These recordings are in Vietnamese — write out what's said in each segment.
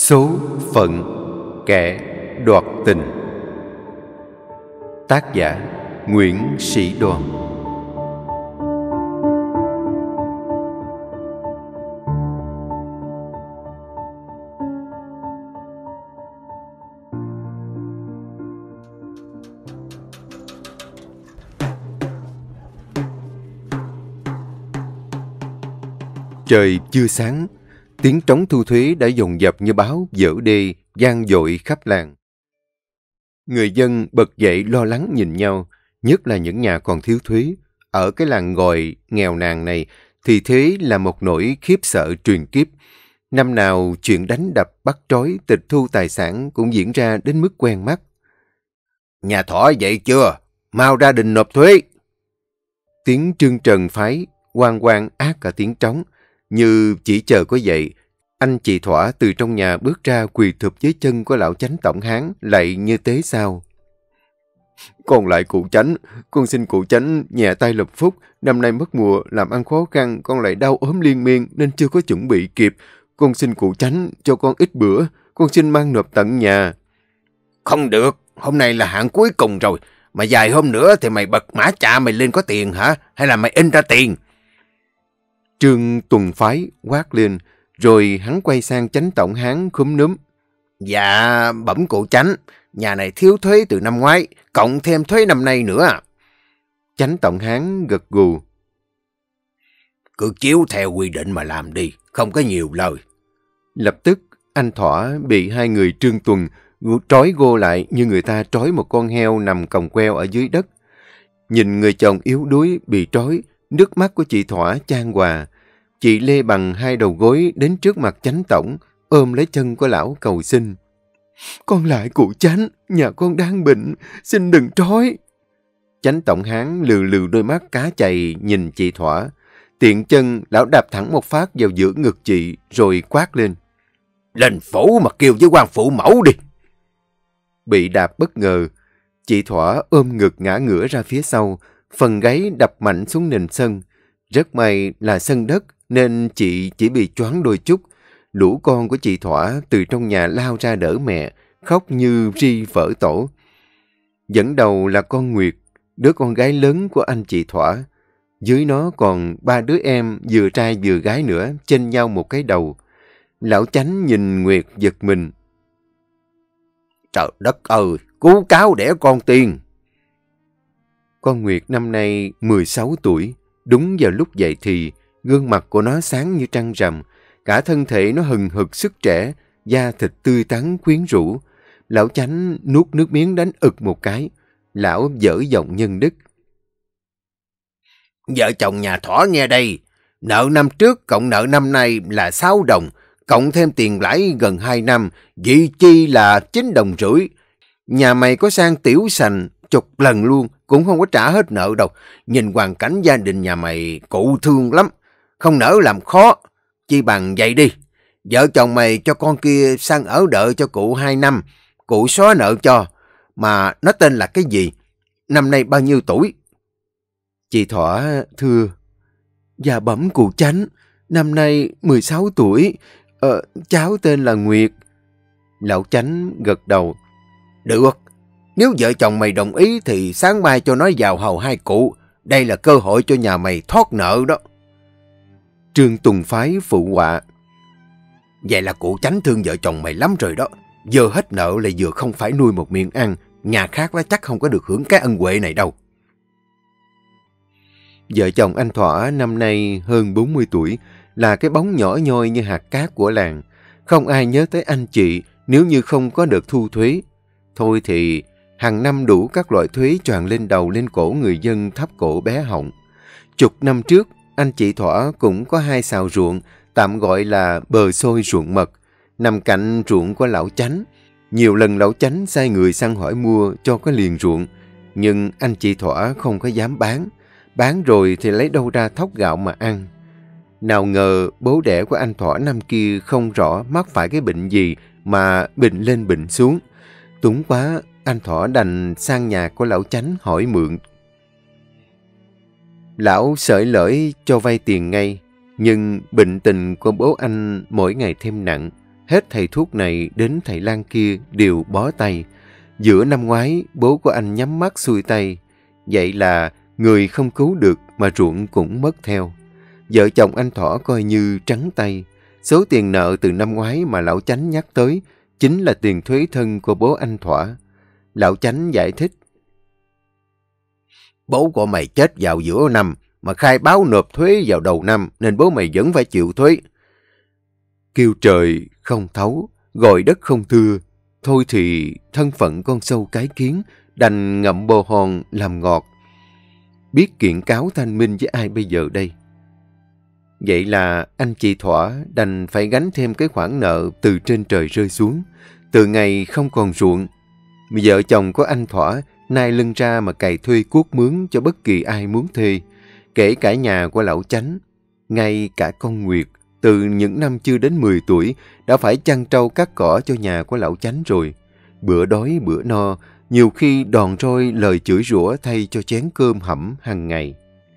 Số phận kẻ đoạt tình. Tác giả Nguyễn Sĩ Đoàn. Trời chưa sáng, tiếng trống thu thuế đã dồn dập như báo vỡ đê, vang dội khắp làng. Người dân bật dậy lo lắng nhìn nhau, nhất là những nhà còn thiếu thuế. Ở cái làng Ngòi nghèo nàn này thì thuế là một nỗi khiếp sợ truyền kiếp. Năm nào chuyện đánh đập, bắt trói, tịch thu tài sản cũng diễn ra đến mức quen mắt. Nhà thỏ dậy chưa? Mau ra đình nộp thuế! Tiếng trương trần phái, oang oang ác cả tiếng trống. Như chỉ chờ có vậy, anh chị Thỏa từ trong nhà bước ra quỳ thụp dưới chân của lão chánh tổng hán, lạy như tế sao. Con lại cụ chánh, con xin cụ chánh nhẹ tay lập phúc. Năm nay mất mùa, làm ăn khó khăn, con lại đau ốm liên miên nên chưa có chuẩn bị kịp. Con xin cụ chánh cho con ít bữa, con xin mang nộp tận nhà. Không được, hôm nay là hạn cuối cùng rồi. Mà vài hôm nữa thì mày bật mã chạ mày lên có tiền hả? Hay là mày in ra tiền? Trương Tuần Phái quát lên, rồi hắn quay sang chánh tổng hán khúm núm. Dạ, bẩm cụ chánh, nhà này thiếu thuế từ năm ngoái, cộng thêm thuế năm nay nữa. Chánh tổng hán gật gù. Cứ chiếu theo quy định mà làm đi, không có nhiều lời. Lập tức, anh Thỏa bị hai người Trương Tuần trói gô lại như người ta trói một con heo nằm còng queo ở dưới đất. Nhìn người chồng yếu đuối bị trói, nước mắt của chị Thỏa chan hòa. Chị lê bằng hai đầu gối đến trước mặt chánh tổng, ôm lấy chân của lão cầu xin. Con lại cụ chánh, nhà con đang bệnh, xin đừng trói. Chánh tổng hán lừ lừ đôi mắt cá chày nhìn chị Thỏa. Tiện chân, lão đạp thẳng một phát vào giữa ngực chị, rồi quát lên. Lên phủ mà kêu với quan phụ mẫu đi. Bị đạp bất ngờ, chị Thỏa ôm ngực ngã ngửa ra phía sau, phần gáy đập mạnh xuống nền sân. Rất may là sân đất nên chị chỉ bị choáng đôi chút. Lũ con của chị Thỏa từ trong nhà lao ra đỡ mẹ, khóc như ri vỡ tổ. Dẫn đầu là con Nguyệt, đứa con gái lớn của anh chị Thỏa. Dưới nó còn ba đứa em vừa trai vừa gái nữa, chênh nhau một cái đầu. Lão chánh nhìn Nguyệt giật mình. Trời đất ơi, cứu cáo đẻ con tiên. Con Nguyệt năm nay 16 tuổi, đúng vào lúc dậy thì, gương mặt của nó sáng như trăng rằm, cả thân thể nó hừng hực sức trẻ, da thịt tươi tắn quyến rũ. Lão chánh nuốt nước miếng đánh ực một cái, lão dở giọng nhân đức. Vợ chồng nhà Thỏ nghe đây, nợ năm trước cộng nợ năm nay là 6 đồng, cộng thêm tiền lãi gần 2 năm, vị chi là 9,5 đồng. Nhà mày có sang tiểu sành chục lần luôn, cũng không có trả hết nợ đâu. Nhìn hoàn cảnh gia đình nhà mày cụ thương lắm, không nỡ làm khó. Chi bằng vậy đi, vợ chồng mày cho con kia sang ở đợi cho cụ 2 năm, cụ xóa nợ cho. Mà nó tên là cái gì? Năm nay bao nhiêu tuổi? Chị Thỏa thưa. Dạ bẩm cụ chánh, năm nay 16 tuổi, cháu tên là Nguyệt. Lão chánh gật đầu. Được, nếu vợ chồng mày đồng ý thì sáng mai cho nó vào hầu hai cụ. Đây là cơ hội cho nhà mày thoát nợ đó. Trương Tùng Phái phụ họa. Vậy là cụ chánh thương vợ chồng mày lắm rồi đó. Vừa hết nợ lại vừa không phải nuôi một miệng ăn. Nhà khác đó chắc không có được hưởng cái ân huệ này đâu. Vợ chồng anh Thỏa năm nay hơn 40 tuổi, là cái bóng nhỏ nhoi như hạt cát của làng. Không ai nhớ tới anh chị nếu như không có được thu thuế. Thôi thì hàng năm đủ các loại thuế choàng lên đầu lên cổ người dân thấp cổ bé họng. Chục năm trước, anh chị Thỏa cũng có 2 sào ruộng, tạm gọi là bờ xôi ruộng mật, nằm cạnh ruộng của lão chánh. Nhiều lần lão chánh sai người sang hỏi mua cho có liền ruộng, nhưng anh chị Thỏa không có dám bán. Bán rồi thì lấy đâu ra thóc gạo mà ăn. Nào ngờ bố đẻ của anh Thỏa năm kia không rõ mắc phải cái bệnh gì mà bệnh lên bệnh xuống. Túng quá, anh Thỏa đành sang nhà của lão chánh hỏi mượn. Lão sởi lởi cho vay tiền ngay, nhưng bệnh tình của bố anh mỗi ngày thêm nặng. Hết thầy thuốc này đến thầy lang kia đều bó tay. Giữa năm ngoái, bố của anh nhắm mắt xuôi tay. Vậy là người không cứu được mà ruộng cũng mất theo. Vợ chồng anh Thỏ coi như trắng tay. Số tiền nợ từ năm ngoái mà lão Chánh nhắc tới chính là tiền thuế thân của bố anh Thỏa. Lão Chánh giải thích. Bố của mày chết vào giữa năm mà khai báo nộp thuế vào đầu năm nên bố mày vẫn phải chịu thuế. Kêu trời không thấu, gọi đất không thưa. Thôi thì thân phận con sâu cái kiến, đành ngậm bồ hòn làm ngọt. Biết kiện cáo thanh minh với ai bây giờ đây? Vậy là anh chị Thỏa đành phải gánh thêm cái khoản nợ từ trên trời rơi xuống. Từ ngày không còn ruộng, vợ chồng của anh Thỏa nai lưng ra mà cày thuê cuốc mướn cho bất kỳ ai muốn thuê, kể cả nhà của lão Chánh. Ngay cả con Nguyệt, từ những năm chưa đến 10 tuổi, đã phải chăn trâu cắt cỏ cho nhà của lão Chánh rồi. Bữa đói bữa no, nhiều khi đòn roi lời chửi rủa thay cho chén cơm hẩm hàng ngày.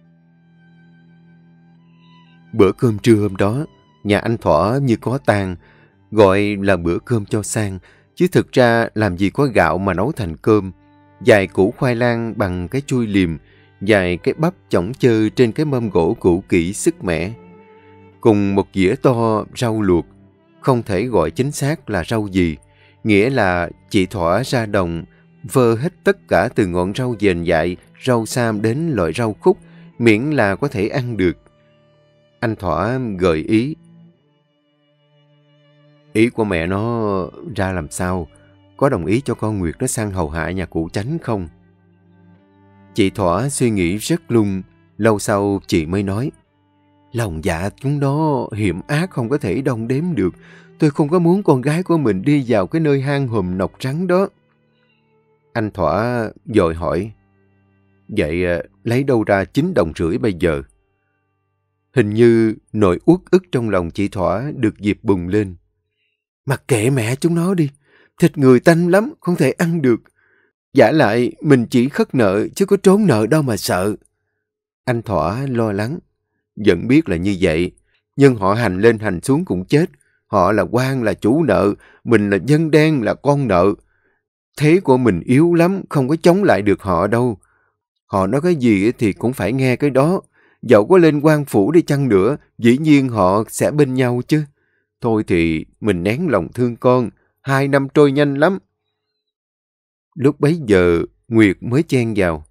Bữa cơm trưa hôm đó, nhà anh Thỏa như có tang, gọi là bữa cơm cho sang, chứ thực ra làm gì có gạo mà nấu thành cơm. Vài củ khoai lang bằng cái chui liềm, vài cái bắp chỏng chơ trên cái mâm gỗ cũ kỹ sức mẻ. Cùng một dĩa to rau luộc, không thể gọi chính xác là rau gì, nghĩa là chị Thỏa ra đồng, vơ hết tất cả từ ngọn rau dền dại, rau sam đến loại rau khúc, miễn là có thể ăn được. Anh Thỏa gợi ý. Ý của mẹ nó ra làm sao? Có đồng ý cho con Nguyệt nó sang hầu hạ nhà cụ Chánh không? Chị Thỏa suy nghĩ rất lung, lâu sau chị mới nói. Lòng dạ chúng nó hiểm ác không có thể đong đếm được. Tôi không có muốn con gái của mình đi vào cái nơi hang hùm nọc trắng đó. Anh Thỏa vội hỏi. Vậy lấy đâu ra 9,5 đồng bây giờ? Hình như nỗi uất ức trong lòng chị Thỏa được dịp bùng lên. Mặc kệ mẹ chúng nó đi. Thịt người tanh lắm, không thể ăn được. Vả lại, mình chỉ khất nợ, chứ có trốn nợ đâu mà sợ. Anh Thỏa lo lắng. Vẫn biết là như vậy, nhưng họ hành lên hành xuống cũng chết. Họ là quan, là chủ nợ, mình là dân đen, là con nợ. Thế của mình yếu lắm, không có chống lại được họ đâu. Họ nói cái gì thì cũng phải nghe cái đó. Dẫu có lên quan phủ đi chăng nữa, dĩ nhiên họ sẽ bên nhau chứ. Thôi thì mình nén lòng thương con, 2 năm trôi nhanh lắm. Lúc bấy giờ, Nguyệt mới chen vào.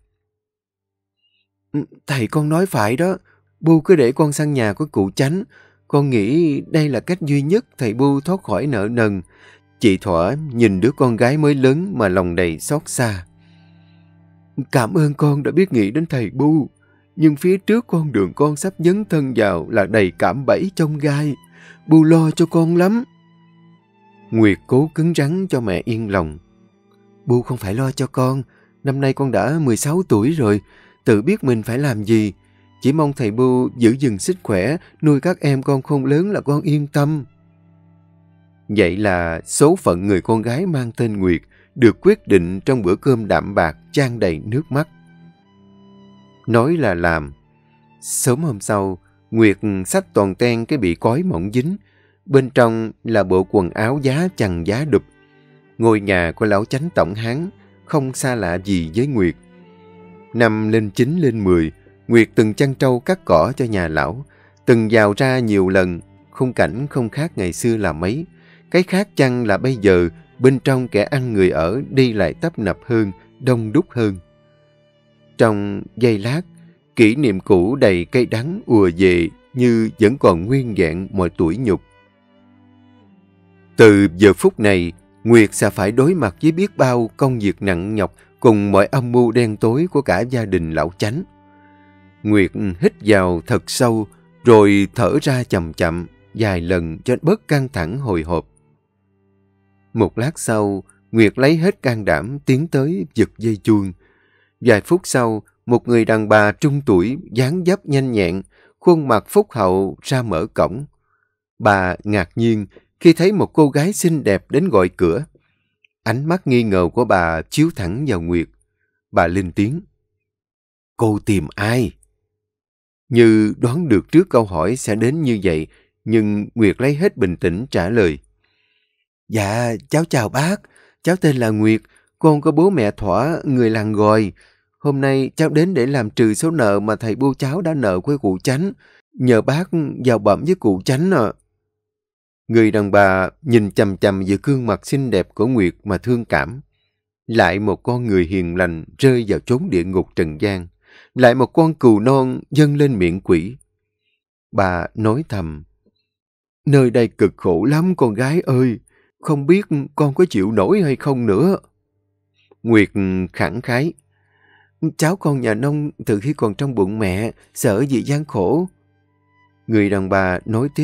Thầy con nói phải đó, Bu cứ để con sang nhà của cụ Chánh. Con nghĩ đây là cách duy nhất thầy Bu thoát khỏi nợ nần. Chị Thỏa nhìn đứa con gái mới lớn mà lòng đầy xót xa. Cảm ơn con đã biết nghĩ đến thầy Bu. Nhưng phía trước con đường con sắp dấn thân vào là đầy cạm bẫy chông gai. Bu lo cho con lắm. Nguyệt cố cứng rắn cho mẹ yên lòng. Bu không phải lo cho con. Năm nay con đã 16 tuổi rồi. Tự biết mình phải làm gì. Chỉ mong thầy Bu giữ gìn sức khỏe, nuôi các em con khôn lớn là con yên tâm. Vậy là số phận người con gái mang tên Nguyệt được quyết định trong bữa cơm đạm bạc chan đầy nước mắt. Nói là làm. Sớm hôm sau, Nguyệt xách toàn ten cái bị cói mỏng dính. Bên trong là bộ quần áo giá chằng giá đụp. Ngôi nhà của lão Chánh tổng hán không xa lạ gì với Nguyệt. Năm lên 9 lên 10, Nguyệt từng chăn trâu cắt cỏ cho nhà lão, từng vào ra nhiều lần, khung cảnh không khác ngày xưa là mấy. Cái khác chăng là bây giờ, bên trong kẻ ăn người ở đi lại tấp nập hơn, đông đúc hơn. Trong giây lát, kỷ niệm cũ đầy cay đắng ùa về như vẫn còn nguyên vẹn mọi tủi nhục. Từ giờ phút này, Nguyệt sẽ phải đối mặt với biết bao công việc nặng nhọc cùng mọi âm mưu đen tối của cả gia đình lão Chánh. Nguyệt hít vào thật sâu, rồi thở ra chậm chậm, vài lần cho bớt căng thẳng hồi hộp. Một lát sau, Nguyệt lấy hết can đảm tiến tới giật dây chuông. Vài phút sau, một người đàn bà trung tuổi, dáng dấp nhanh nhẹn, khuôn mặt phúc hậu ra mở cổng. Bà ngạc nhiên khi thấy một cô gái xinh đẹp đến gọi cửa. Ánh mắt nghi ngờ của bà chiếu thẳng vào Nguyệt. Bà lên tiếng. Cô tìm ai? Như đoán được trước câu hỏi sẽ đến như vậy, nhưng Nguyệt lấy hết bình tĩnh trả lời. Dạ, cháu chào bác. Cháu tên là Nguyệt. Con có bố mẹ Thỏa, người làng Gòi. Hôm nay cháu đến để làm trừ số nợ mà thầy bô cháu đã nợ với cụ Chánh. Nhờ bác vào bẩm với cụ Chánh ạ. Người đàn bà nhìn chằm chằm vào gương mặt xinh đẹp của Nguyệt mà thương cảm. Lại một con người hiền lành rơi vào chốn địa ngục trần gian. Lại một con cừu non dâng lên miệng quỷ. Bà nói thầm: nơi đây cực khổ lắm con gái ơi. Không biết con có chịu nổi hay không nữa. Nguyệt khẳng khái: cháu con nhà nông từ khi còn trong bụng mẹ, sợ gì gian khổ. Người đàn bà nói tiếp: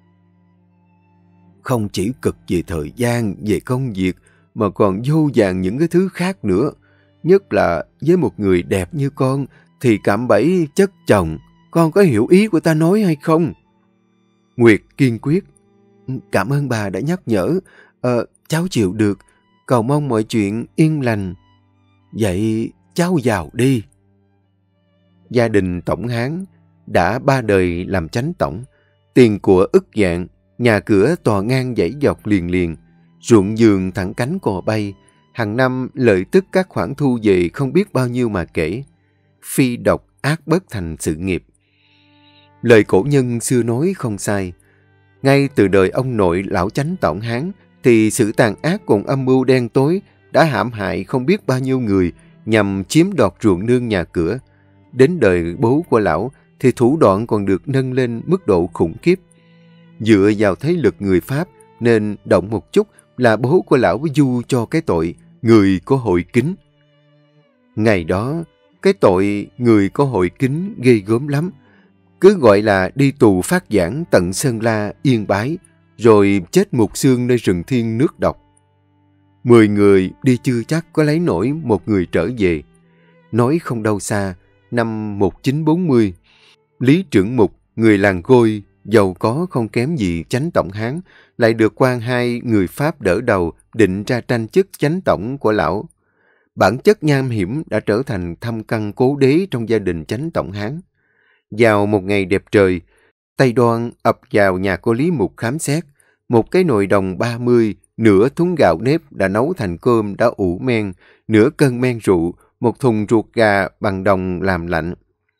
không chỉ cực về thời gian, về công việc, mà còn vô vàn những cái thứ khác nữa. Nhất là với một người đẹp như con, thì cạm bẫy chất chồng. Con có hiểu ý của ta nói hay không? Nguyệt kiên quyết: cảm ơn bà đã nhắc nhở. Cháu chịu được. Cầu mong mọi chuyện yên lành. Vậy cháu vào đi. Gia đình Tổng Hán đã 3 đời làm chánh tổng. Tiền của ức vạn, nhà cửa tòa ngang dãy dọc liền liền, ruộng vườn thẳng cánh cò bay. Hàng năm lợi tức các khoản thu về không biết bao nhiêu mà kể. Phi độc ác bất thành sự nghiệp. Lời cổ nhân xưa nói không sai. Ngay từ đời ông nội lão chánh Tổng Hán thì sự tàn ác cùng âm mưu đen tối đã hãm hại không biết bao nhiêu người nhằm chiếm đoạt ruộng nương nhà cửa. Đến đời bố của lão thì thủ đoạn còn được nâng lên mức độ khủng khiếp. Dựa vào thế lực người Pháp nên động một chút là bố của lão du cho cái tội người có hội kính. Ngày đó, cái tội người có hội kính ghê gớm lắm. Cứ gọi là đi tù phát giảng tận Sơn La, Yên Bái, rồi chết mục xương nơi rừng thiên nước độc. 10 người đi chưa chắc có lấy nổi một người trở về. Nói không đâu xa, năm 1940, Lý Trưởng Mục, người làng Gôi, giàu có không kém gì chánh tổng Hán, lại được quan 2 người Pháp đỡ đầu định ra tranh chức chánh tổng của lão. Bản chất nham hiểm đã trở thành thâm căn cố đế trong gia đình chánh tổng Hán. Vào một ngày đẹp trời, Tây Đoan ập vào nhà cô Lý Mục khám xét. Một cái nồi đồng 30, nửa thúng gạo nếp đã nấu thành cơm đã ủ men, nửa cân men rượu, một thùng ruột gà bằng đồng làm lạnh.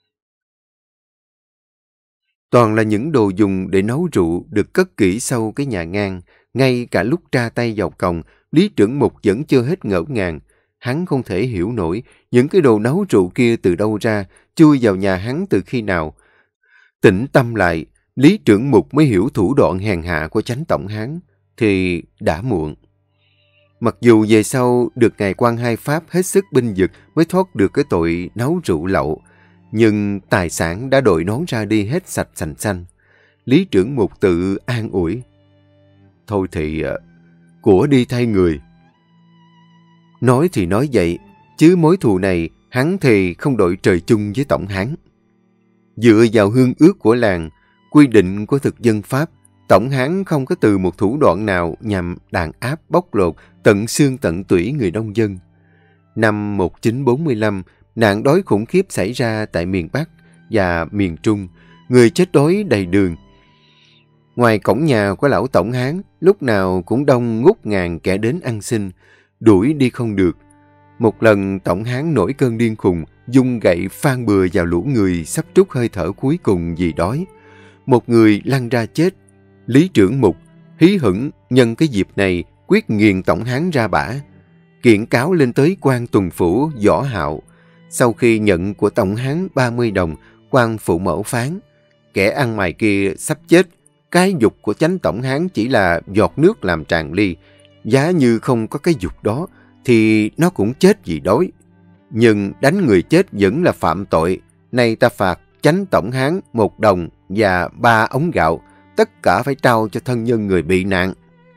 Toàn là những đồ dùng để nấu rượu được cất kỹ sau cái nhà ngang. Ngay cả lúc tra tay vào còng, Lý Trưởng Mục vẫn chưa hết ngỡ ngàng. Hắn không thể hiểu nổi những cái đồ nấu rượu kia từ đâu ra, chui vào nhà hắn từ khi nào. Tĩnh tâm lại, Lý Trưởng Mục mới hiểu thủ đoạn hèn hạ của chánh tổng Hán, thì đã muộn. Mặc dù về sau được ngài quan 2 Pháp hết sức binh vực mới thoát được cái tội nấu rượu lậu, nhưng tài sản đã đội nón ra đi hết sạch sành xanh. Lý Trưởng Mục tự an ủi: thôi thì của đi thay người. Nói thì nói vậy, chứ mối thù này hắn thì không đội trời chung với tổng Hán. Dựa vào hương ước của làng, quy định của thực dân Pháp, tổng Hán không có từ một thủ đoạn nào nhằm đàn áp bóc lột tận xương tận tủy người nông dân. Năm 1945, nạn đói khủng khiếp xảy ra tại miền Bắc và miền Trung, người chết đói đầy đường. Ngoài cổng nhà của lão tổng Hán, lúc nào cũng đông ngút ngàn kẻ đến ăn xin, đuổi đi không được. Một lần tổng Hán nổi cơn điên khùng, dung gậy phan bừa vào lũ người sắp trút hơi thở cuối cùng vì đói. Một người lăn ra chết. Lý Trưởng Mục hí hửng nhân cái dịp này quyết nghiền tổng Hán ra bả. Kiện cáo lên tới quan tuần phủ Võ Hạo. Sau khi nhận của tổng Hán 30 đồng, quan phụ mẫu phán: kẻ ăn mày kia sắp chết. Cái dục của chánh tổng Hán chỉ là giọt nước làm tràn ly. Giá như không có cái dục đó, thì nó cũng chết vì đói. Nhưng đánh người chết vẫn là phạm tội. Nay ta phạt chánh tổng Hán 1 đồng và 3 ống gạo. Tất cả phải trao cho thân nhân người bị nạn.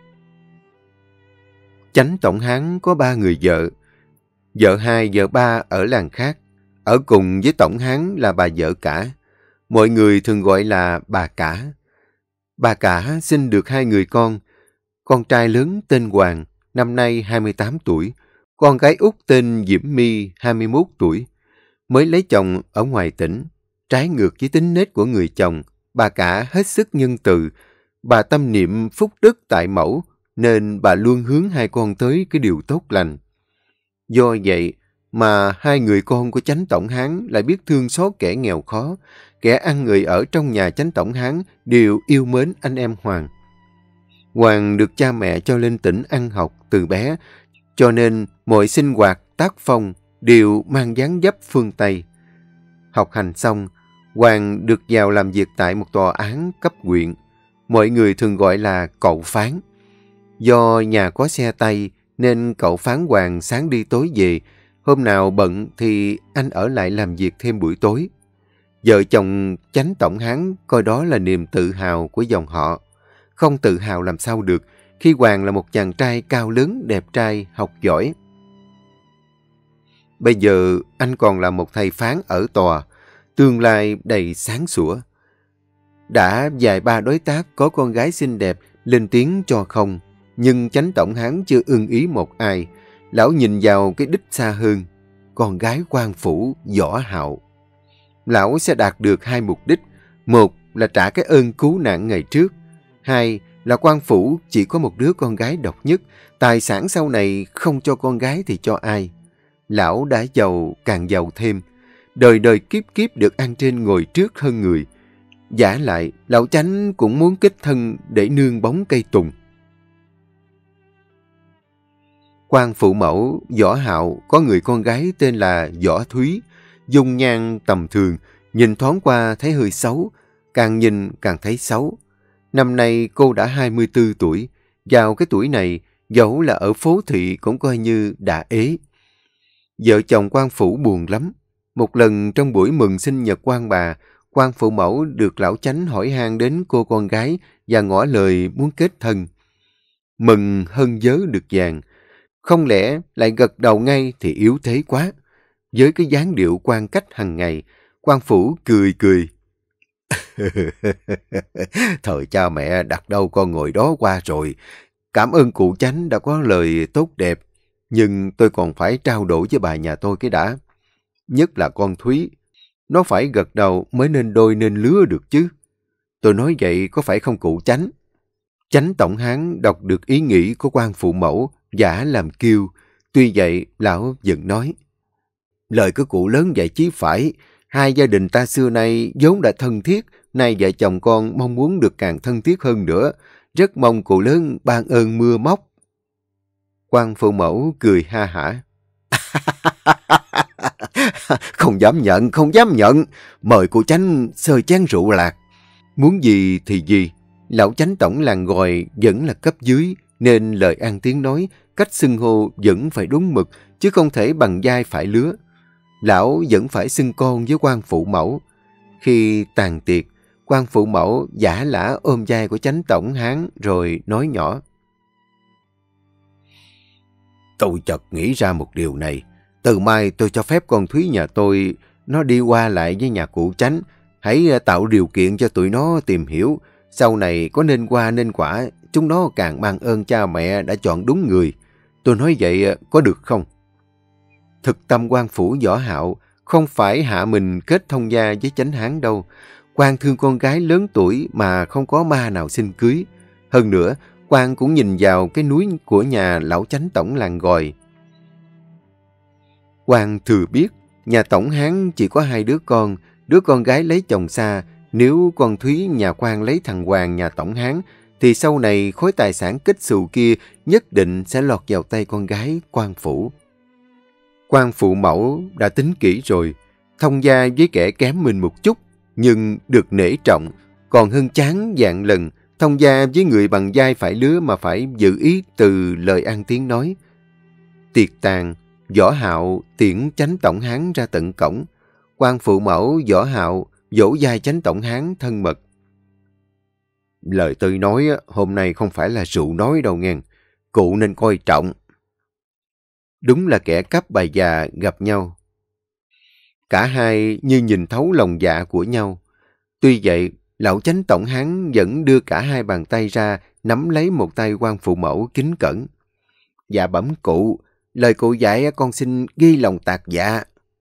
Chánh tổng Hán có 3 người vợ. Vợ 2, vợ 3 ở làng khác. Ở cùng với tổng Hán là bà vợ cả. Mọi người thường gọi là bà cả. Bà cả sinh được 2 người con. Con trai lớn tên Hoàng, năm nay 28 tuổi. Con gái út tên Diễm My, 21 tuổi. Mới lấy chồng ở ngoài tỉnh. Trái ngược với tính nết của người chồng, bà cả hết sức nhân từ. Bà tâm niệm phúc đức tại mẫu, nên bà luôn hướng hai con tới cái điều tốt lành. Do vậy mà hai người con của Chánh Tổng Hán lại biết thương xót kẻ nghèo khó, kẻ ăn người ở trong nhà Chánh Tổng Hán đều yêu mến anh em Hoàng. Hoàng được cha mẹ cho lên tỉnh ăn học từ bé, cho nên mọi sinh hoạt, tác phong đều mang dáng dấp phương Tây. Học hành xong, Hoàng được vào làm việc tại một tòa án cấp huyện. Mọi người thường gọi là cậu phán. Do nhà có xe tay nên cậu phán Hoàng sáng đi tối về. Hôm nào bận thì anh ở lại làm việc thêm buổi tối. Vợ chồng Chánh Tổng Hán coi đó là niềm tự hào của dòng họ. Không tự hào làm sao được khi Hoàng là một chàng trai cao lớn, đẹp trai, học giỏi. Bây giờ anh còn là một thầy phán ở tòa, tương lai đầy sáng sủa. Đã vài ba đối tác có con gái xinh đẹp lên tiếng cho không, nhưng Chánh Tổng Hán chưa ưng ý một ai. Lão nhìn vào cái đích xa hơn, con gái quan phủ Võ Hạo. Lão sẽ đạt được hai mục đích. Một là trả cái ơn cứu nạn ngày trước. Hai là quan phủ chỉ có một đứa con gái độc nhất. Tài sản sau này không cho con gái thì cho ai. Lão đã giàu càng giàu thêm. Đời đời kiếp kiếp được ăn trên ngồi trước hơn người. Vả lại, lão Chánh cũng muốn kết thân để nương bóng cây tùng. Quan phụ mẫu Võ Hạo có người con gái tên là Võ Thúy, dung nhan tầm thường, nhìn thoáng qua thấy hơi xấu, càng nhìn càng thấy xấu. Năm nay cô đã 24 tuổi, vào cái tuổi này, dẫu là ở phố thị cũng coi như đã ế. Vợ chồng quan phủ buồn lắm. Một lần trong buổi mừng sinh nhật quan bà, quan phụ mẫu được lão Chánh hỏi han đến cô con gái và ngỏ lời muốn kết thân. Mừng hơn vớ được vàng. Không lẽ lại gật đầu ngay thì yếu thế quá. Với cái dáng điệu quan cách hằng ngày, quan phủ cười cười. Thời cha mẹ đặt đâu con ngồi đó qua rồi. Cảm ơn cụ Chánh đã có lời tốt đẹp. Nhưng tôi còn phải trao đổi với bà nhà tôi cái đã. Nhất là con Thúy. Nó phải gật đầu mới nên đôi nên lứa được chứ. Tôi nói vậy có phải không cụ Chánh? Chánh Tổng Hán đọc được ý nghĩ của quan phụ mẫu, giả làm kiêu. Tuy vậy, lão vẫn nói. Lời của cụ lớn vậy chứ phải. Hai gia đình ta xưa nay vốn đã thân thiết. Nay vợ chồng con mong muốn được càng thân thiết hơn nữa. Rất mong cụ lớn ban ơn mưa móc. Quan phụ mẫu cười ha hả. Không dám nhận, không dám nhận. Mời cụ Chánh xơi chén rượu lạc. Muốn gì thì gì. Lão Chánh Tổng làng Gòi vẫn là cấp dưới, nên lời ăn tiếng nói, cách xưng hô vẫn phải đúng mực, chứ không thể bằng vai phải lứa. Lão vẫn phải xưng con với quan phụ mẫu. Khi tàn tiệc, quan phụ mẫu giả lả ôm vai của Chánh Tổng Hán rồi nói nhỏ. Tôi chợt nghĩ ra một điều này. Từ mai tôi cho phép con Thúy nhà tôi nó đi qua lại với nhà cụ Chánh. Hãy tạo điều kiện cho tụi nó tìm hiểu. Sau này có nên qua nên quả, chúng nó càng mang ơn cha mẹ đã chọn đúng người. Tôi nói vậy có được không? Thực tâm quan phủ Võ Hạo không phải hạ mình kết thông gia với Chánh Hán đâu. Quan thương con gái lớn tuổi mà không có ma nào xin cưới. Hơn nữa, quan cũng nhìn vào cái núi của nhà lão Chánh Tổng làng Gòi. Quan thừa biết, nhà Tổng Hán chỉ có hai đứa con gái lấy chồng xa. Nếu con Thúy nhà quan lấy thằng Hoàng nhà Tổng Hán, thì sau này khối tài sản kết xù kia nhất định sẽ lọt vào tay con gái quan phủ. Quan phụ mẫu đã tính kỹ rồi, thông gia với kẻ kém mình một chút, nhưng được nể trọng, còn hơn chán vạn lần thông gia với người bằng vai phải lứa mà phải giữ ý từ lời ăn tiếng nói. Tiệc tàn, Võ Hạo tiễn Chánh Tổng Hán ra tận cổng. Quan phụ mẫu Võ Hạo vỗ vai Chánh Tổng Hán thân mật. Lời tôi nói hôm nay không phải là rượu nói đâu nghe. Cụ nên coi trọng. Đúng là kẻ cắp bà già gặp nhau. Cả hai như nhìn thấu lòng dạ của nhau. Tuy vậy, lão Chánh Tổng Hán vẫn đưa cả hai bàn tay ra, nắm lấy một tay quan phụ mẫu kính cẩn. Dạ bẩm cụ, lời cụ dạy con xin ghi lòng tạc dạ.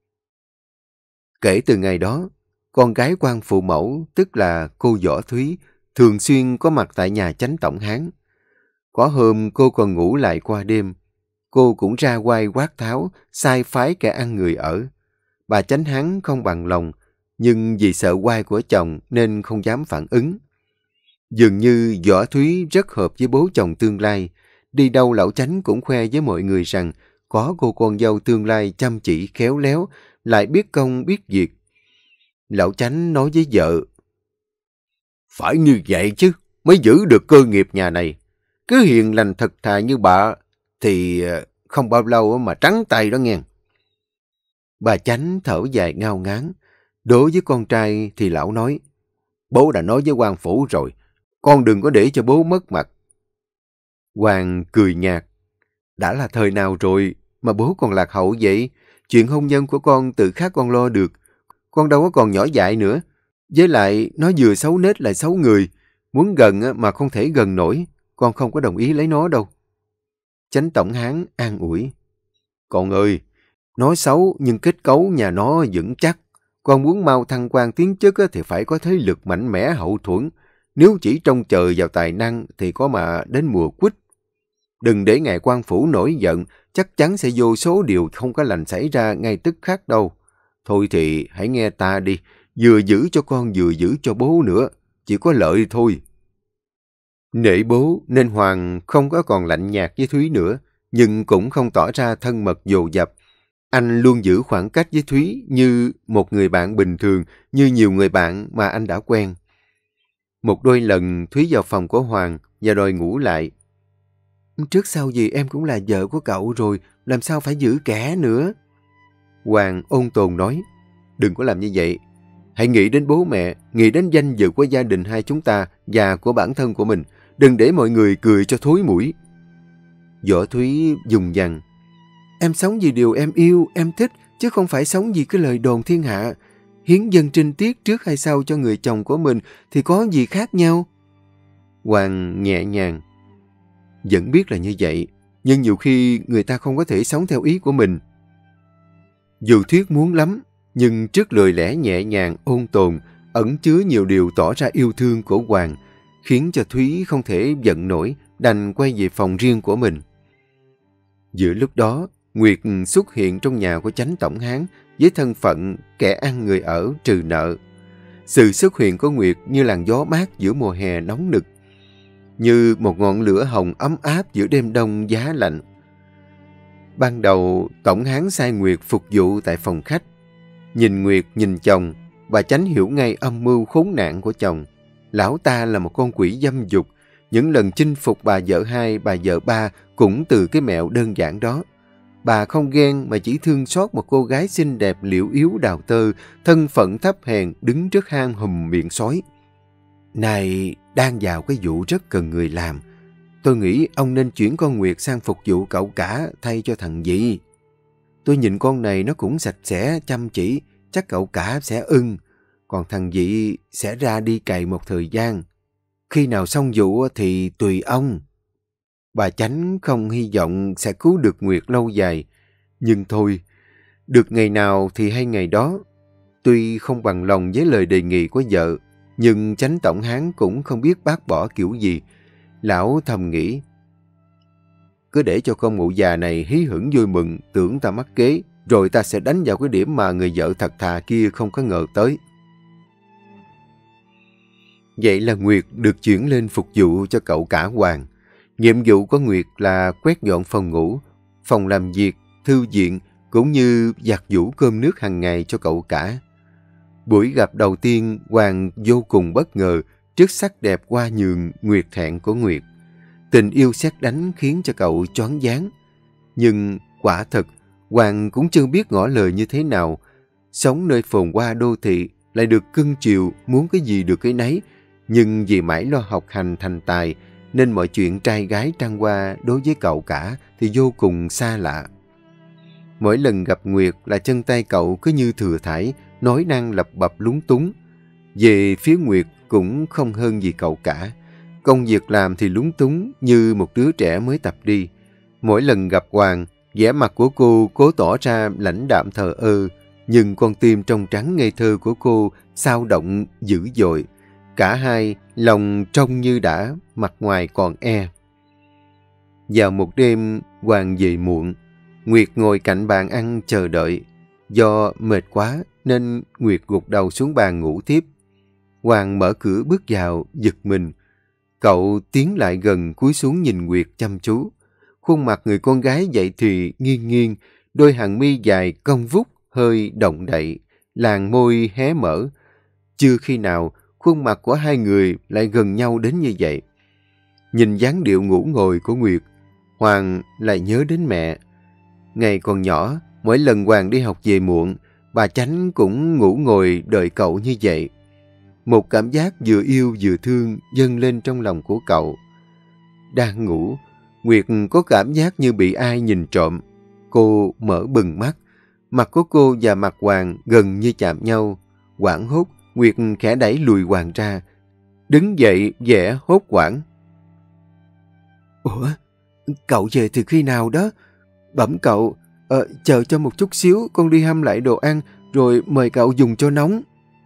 Kể từ ngày đó, con gái quan phụ mẫu, tức là cô Võ Thúy, thường xuyên có mặt tại nhà Chánh Tổng Hán. Có hôm cô còn ngủ lại qua đêm. Cô cũng ra oai quát tháo, sai phái kẻ ăn người ở. Bà Chánh Hán không bằng lòng, nhưng vì sợ oai của chồng nên không dám phản ứng. Dường như Võ Thúy rất hợp với bố chồng tương lai. Đi đâu lão Chánh cũng khoe với mọi người rằng có cô con dâu tương lai chăm chỉ khéo léo, lại biết công biết việc. Lão Chánh nói với vợ: phải như vậy chứ, mới giữ được cơ nghiệp nhà này. Cứ hiền lành thật thà như bà thì không bao lâu mà trắng tay đó nghe. Bà Chánh thở dài ngao ngán. Đối với con trai thì lão nói: bố đã nói với quan phủ rồi, con đừng có để cho bố mất mặt. Hoàng cười nhạt: đã là thời nào rồi mà bố còn lạc hậu vậy? Chuyện hôn nhân của con tự khắc con lo được. Con đâu có còn nhỏ dại nữa. Với lại nó vừa xấu nết lại xấu người. Muốn gần mà không thể gần nổi. Con không có đồng ý lấy nó đâu. Chánh Tổng Hán an ủi: con ơi, nói xấu nhưng kết cấu nhà nó vững chắc. Con muốn mau thăng quan tiến chức thì phải có thế lực mạnh mẽ hậu thuẫn. Nếu chỉ trông chờ vào tài năng thì có mà đến mùa quýt. Đừng để ngài quan phủ nổi giận, chắc chắn sẽ vô số điều không có lành xảy ra ngay tức khắc đâu. Thôi thì hãy nghe ta đi, vừa giữ cho con vừa giữ cho bố nữa, chỉ có lợi thôi. Nể bố nên Hoàng không có còn lạnh nhạt với Thúy nữa, nhưng cũng không tỏ ra thân mật dồ dập. Anh luôn giữ khoảng cách với Thúy như một người bạn bình thường, như nhiều người bạn mà anh đã quen. Một đôi lần Thúy vào phòng của Hoàng và đòi ngủ lại. Trước sau gì em cũng là vợ của cậu rồi, làm sao phải giữ kẻ nữa? Hoàng ôn tồn nói: đừng có làm như vậy. Hãy nghĩ đến bố mẹ, nghĩ đến danh dự của gia đình hai chúng ta và của bản thân của mình. Đừng để mọi người cười cho thối mũi. Võ Thúy dùng dằng: em sống vì điều em yêu, em thích, chứ không phải sống vì cái lời đồn thiên hạ. Hiến dân trinh tiết trước hay sau cho người chồng của mình thì có gì khác nhau? Hoàng nhẹ nhàng: vẫn biết là như vậy, nhưng nhiều khi người ta không có thể sống theo ý của mình. Dù Thuyết muốn lắm, nhưng trước lời lẽ nhẹ nhàng ôn tồn ẩn chứa nhiều điều tỏ ra yêu thương của Hoàng, khiến cho Thúy không thể giận nổi, đành quay về phòng riêng của mình. Giữa lúc đó, Nguyệt xuất hiện trong nhà của Chánh Tổng Hán với thân phận kẻ ăn người ở trừ nợ. Sự xuất hiện của Nguyệt như làn gió mát giữa mùa hè nóng nực, như một ngọn lửa hồng ấm áp giữa đêm đông giá lạnh. Ban đầu, Tổng Hán sai Nguyệt phục vụ tại phòng khách. Nhìn Nguyệt nhìn chồng, bà Chánh hiểu ngay âm mưu khốn nạn của chồng. Lão ta là một con quỷ dâm dục. Những lần chinh phục bà vợ hai, bà vợ ba cũng từ cái mẹo đơn giản đó. Bà không ghen mà chỉ thương xót một cô gái xinh đẹp liễu yếu đào tơ, thân phận thấp hèn đứng trước hang hùm miệng sói. Này, đang vào cái vụ rất cần người làm. Tôi nghĩ ông nên chuyển con Nguyệt sang phục vụ cậu cả thay cho thằng Dị. Tôi nhìn con này nó cũng sạch sẽ, chăm chỉ, chắc cậu cả sẽ ưng. Còn thằng Dị sẽ ra đi cày một thời gian. Khi nào xong vụ thì tùy ông. Bà Chánh không hy vọng sẽ cứu được Nguyệt lâu dài. Nhưng thôi, được ngày nào thì hay ngày đó. Tuy không bằng lòng với lời đề nghị của vợ, nhưng Chánh Tổng Hán cũng không biết bác bỏ kiểu gì. Lão thầm nghĩ: cứ để cho con mụ già này hí hửng vui mừng, tưởng ta mắc kế, rồi ta sẽ đánh vào cái điểm mà người vợ thật thà kia không có ngờ tới. Vậy là Nguyệt được chuyển lên phục vụ cho cậu cả Hoàng. Nhiệm vụ của Nguyệt là quét dọn phòng ngủ, phòng làm việc, thư viện, cũng như giặt giũ cơm nước hàng ngày cho cậu cả. Buổi gặp đầu tiên, Hoàng vô cùng bất ngờ trước sắc đẹp hoa nhường nguyệt thẹn của Nguyệt. Tình yêu sét đánh khiến cho cậu choáng váng. Nhưng quả thật, Hoàng cũng chưa biết ngỏ lời như thế nào. Sống nơi phồn hoa đô thị, lại được cưng chiều, muốn cái gì được cái nấy. Nhưng vì mãi lo học hành thành tài, nên mọi chuyện trai gái trăng hoa đối với cậu cả thì vô cùng xa lạ. Mỗi lần gặp Nguyệt là chân tay cậu cứ như thừa thải, nói năng lập bập lúng túng. Về phía Nguyệt cũng không hơn gì cậu cả. Công việc làm thì lúng túng như một đứa trẻ mới tập đi. Mỗi lần gặp Hoàng, vẻ mặt của cô cố tỏ ra lãnh đạm thờ ơ, nhưng con tim trong trắng ngây thơ của cô xao động dữ dội. Cả hai lòng trông như đã, mặt ngoài còn e. Vào một đêm, Hoàng về muộn. Nguyệt ngồi cạnh bàn ăn chờ đợi. Do mệt quá nên Nguyệt gục đầu xuống bàn ngủ tiếp. Hoàng mở cửa bước vào, giật mình. Cậu tiến lại gần cúi xuống nhìn Nguyệt chăm chú. Khuôn mặt người con gái vậy thì nghiêng nghiêng, đôi hàng mi dài cong vút, hơi động đậy, làn môi hé mở. Chưa khi nào khuôn mặt của hai người lại gần nhau đến như vậy. Nhìn dáng điệu ngủ ngồi của Nguyệt, Hoàng lại nhớ đến mẹ. Ngày còn nhỏ, mỗi lần Hoàng đi học về muộn, bà Chánh cũng ngủ ngồi đợi cậu như vậy. Một cảm giác vừa yêu vừa thương dâng lên trong lòng của cậu. Đang ngủ, Nguyệt có cảm giác như bị ai nhìn trộm. Cô mở bừng mắt. Mặt của cô và mặt Hoàng gần như chạm nhau. Hoảng hốt, Nguyệt khẽ đẩy lùi Hoàng ra. Đứng dậy vẻ hốt hoảng. Ủa? Cậu về từ khi nào đó? Bẩm cậu, chờ cho một chút xíu, con đi hâm lại đồ ăn, rồi mời cậu dùng cho nóng.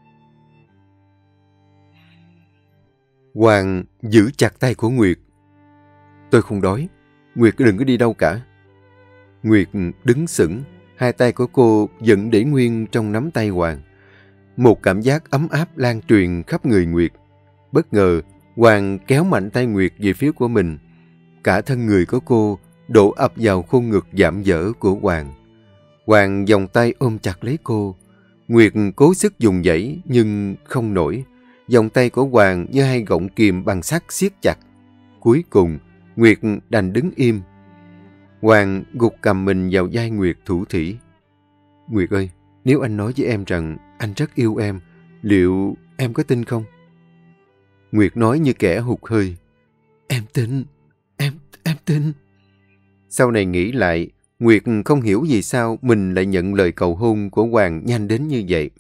Hoàng giữ chặt tay của Nguyệt. Tôi không đói, Nguyệt đừng có đi đâu cả. Nguyệt đứng sững, hai tay của cô vẫn để nguyên trong nắm tay Hoàng. Một cảm giác ấm áp lan truyền khắp người Nguyệt. Bất ngờ, Hoàng kéo mạnh tay Nguyệt về phía của mình. Cả thân người của cô đổ ập vào khuôn ngực dạm dở của Hoàng. Hoàng vòng tay ôm chặt lấy cô. Nguyệt cố sức dùng dãy nhưng không nổi. Vòng tay của Hoàng như hai gọng kìm bằng sắt siết chặt. Cuối cùng, Nguyệt đành đứng im. Hoàng gục cầm mình vào vai Nguyệt thủ thỉ. Nguyệt ơi, nếu anh nói với em rằng anh rất yêu em, liệu em có tin không? Nguyệt nói như kẻ hụt hơi. Em tin, em tin. Sau này nghĩ lại, Nguyệt không hiểu vì sao mình lại nhận lời cầu hôn của Hoàng nhanh đến như vậy.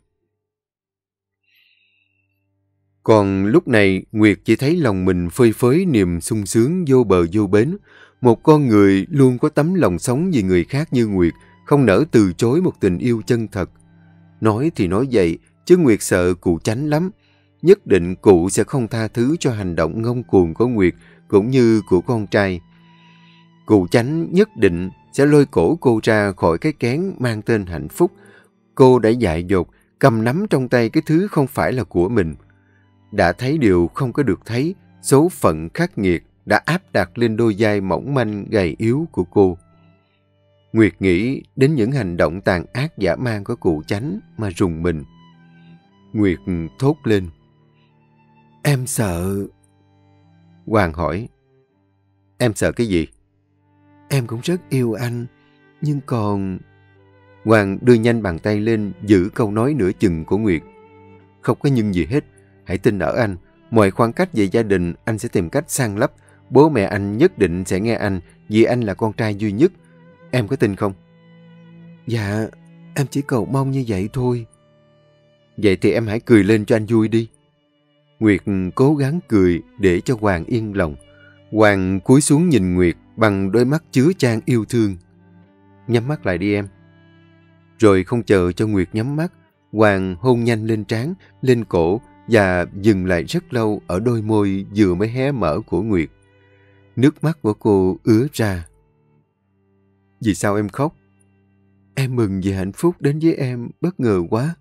Còn lúc này, Nguyệt chỉ thấy lòng mình phơi phới niềm sung sướng vô bờ vô bến. Một con người luôn có tấm lòng sống vì người khác như Nguyệt, không nỡ từ chối một tình yêu chân thật. Nói thì nói vậy, chứ Nguyệt sợ cụ Chánh lắm. Nhất định cụ sẽ không tha thứ cho hành động ngông cuồng của Nguyệt, cũng như của con trai. Cụ Chánh nhất định sẽ lôi cổ cô ra khỏi cái kén mang tên hạnh phúc. Cô đã dại dột, cầm nắm trong tay cái thứ không phải là của mình. Đã thấy điều không có được thấy, số phận khắc nghiệt đã áp đặt lên đôi vai mỏng manh gầy yếu của cô. Nguyệt nghĩ đến những hành động tàn ác dã man của cụ Chánh mà rùng mình. Nguyệt thốt lên. Em sợ... Hoàng hỏi. Em sợ cái gì? Em cũng rất yêu anh, nhưng còn... Hoàng đưa nhanh bàn tay lên giữ câu nói nửa chừng của Nguyệt. Không có nhưng gì hết, hãy tin ở anh. Mọi khoảng cách về gia đình anh sẽ tìm cách san lấp. Bố mẹ anh nhất định sẽ nghe anh vì anh là con trai duy nhất. Em có tin không? Dạ, em chỉ cầu mong như vậy thôi. Vậy thì em hãy cười lên cho anh vui đi. Nguyệt cố gắng cười để cho Hoàng yên lòng. Hoàng cúi xuống nhìn Nguyệt bằng đôi mắt chứa chan yêu thương. Nhắm mắt lại đi em. Rồi không chờ cho Nguyệt nhắm mắt, Hoàng hôn nhanh lên trán, lên cổ và dừng lại rất lâu ở đôi môi vừa mới hé mở của Nguyệt. Nước mắt của cô ứa ra. Vì sao em khóc? Em mừng vì hạnh phúc đến với em bất ngờ quá.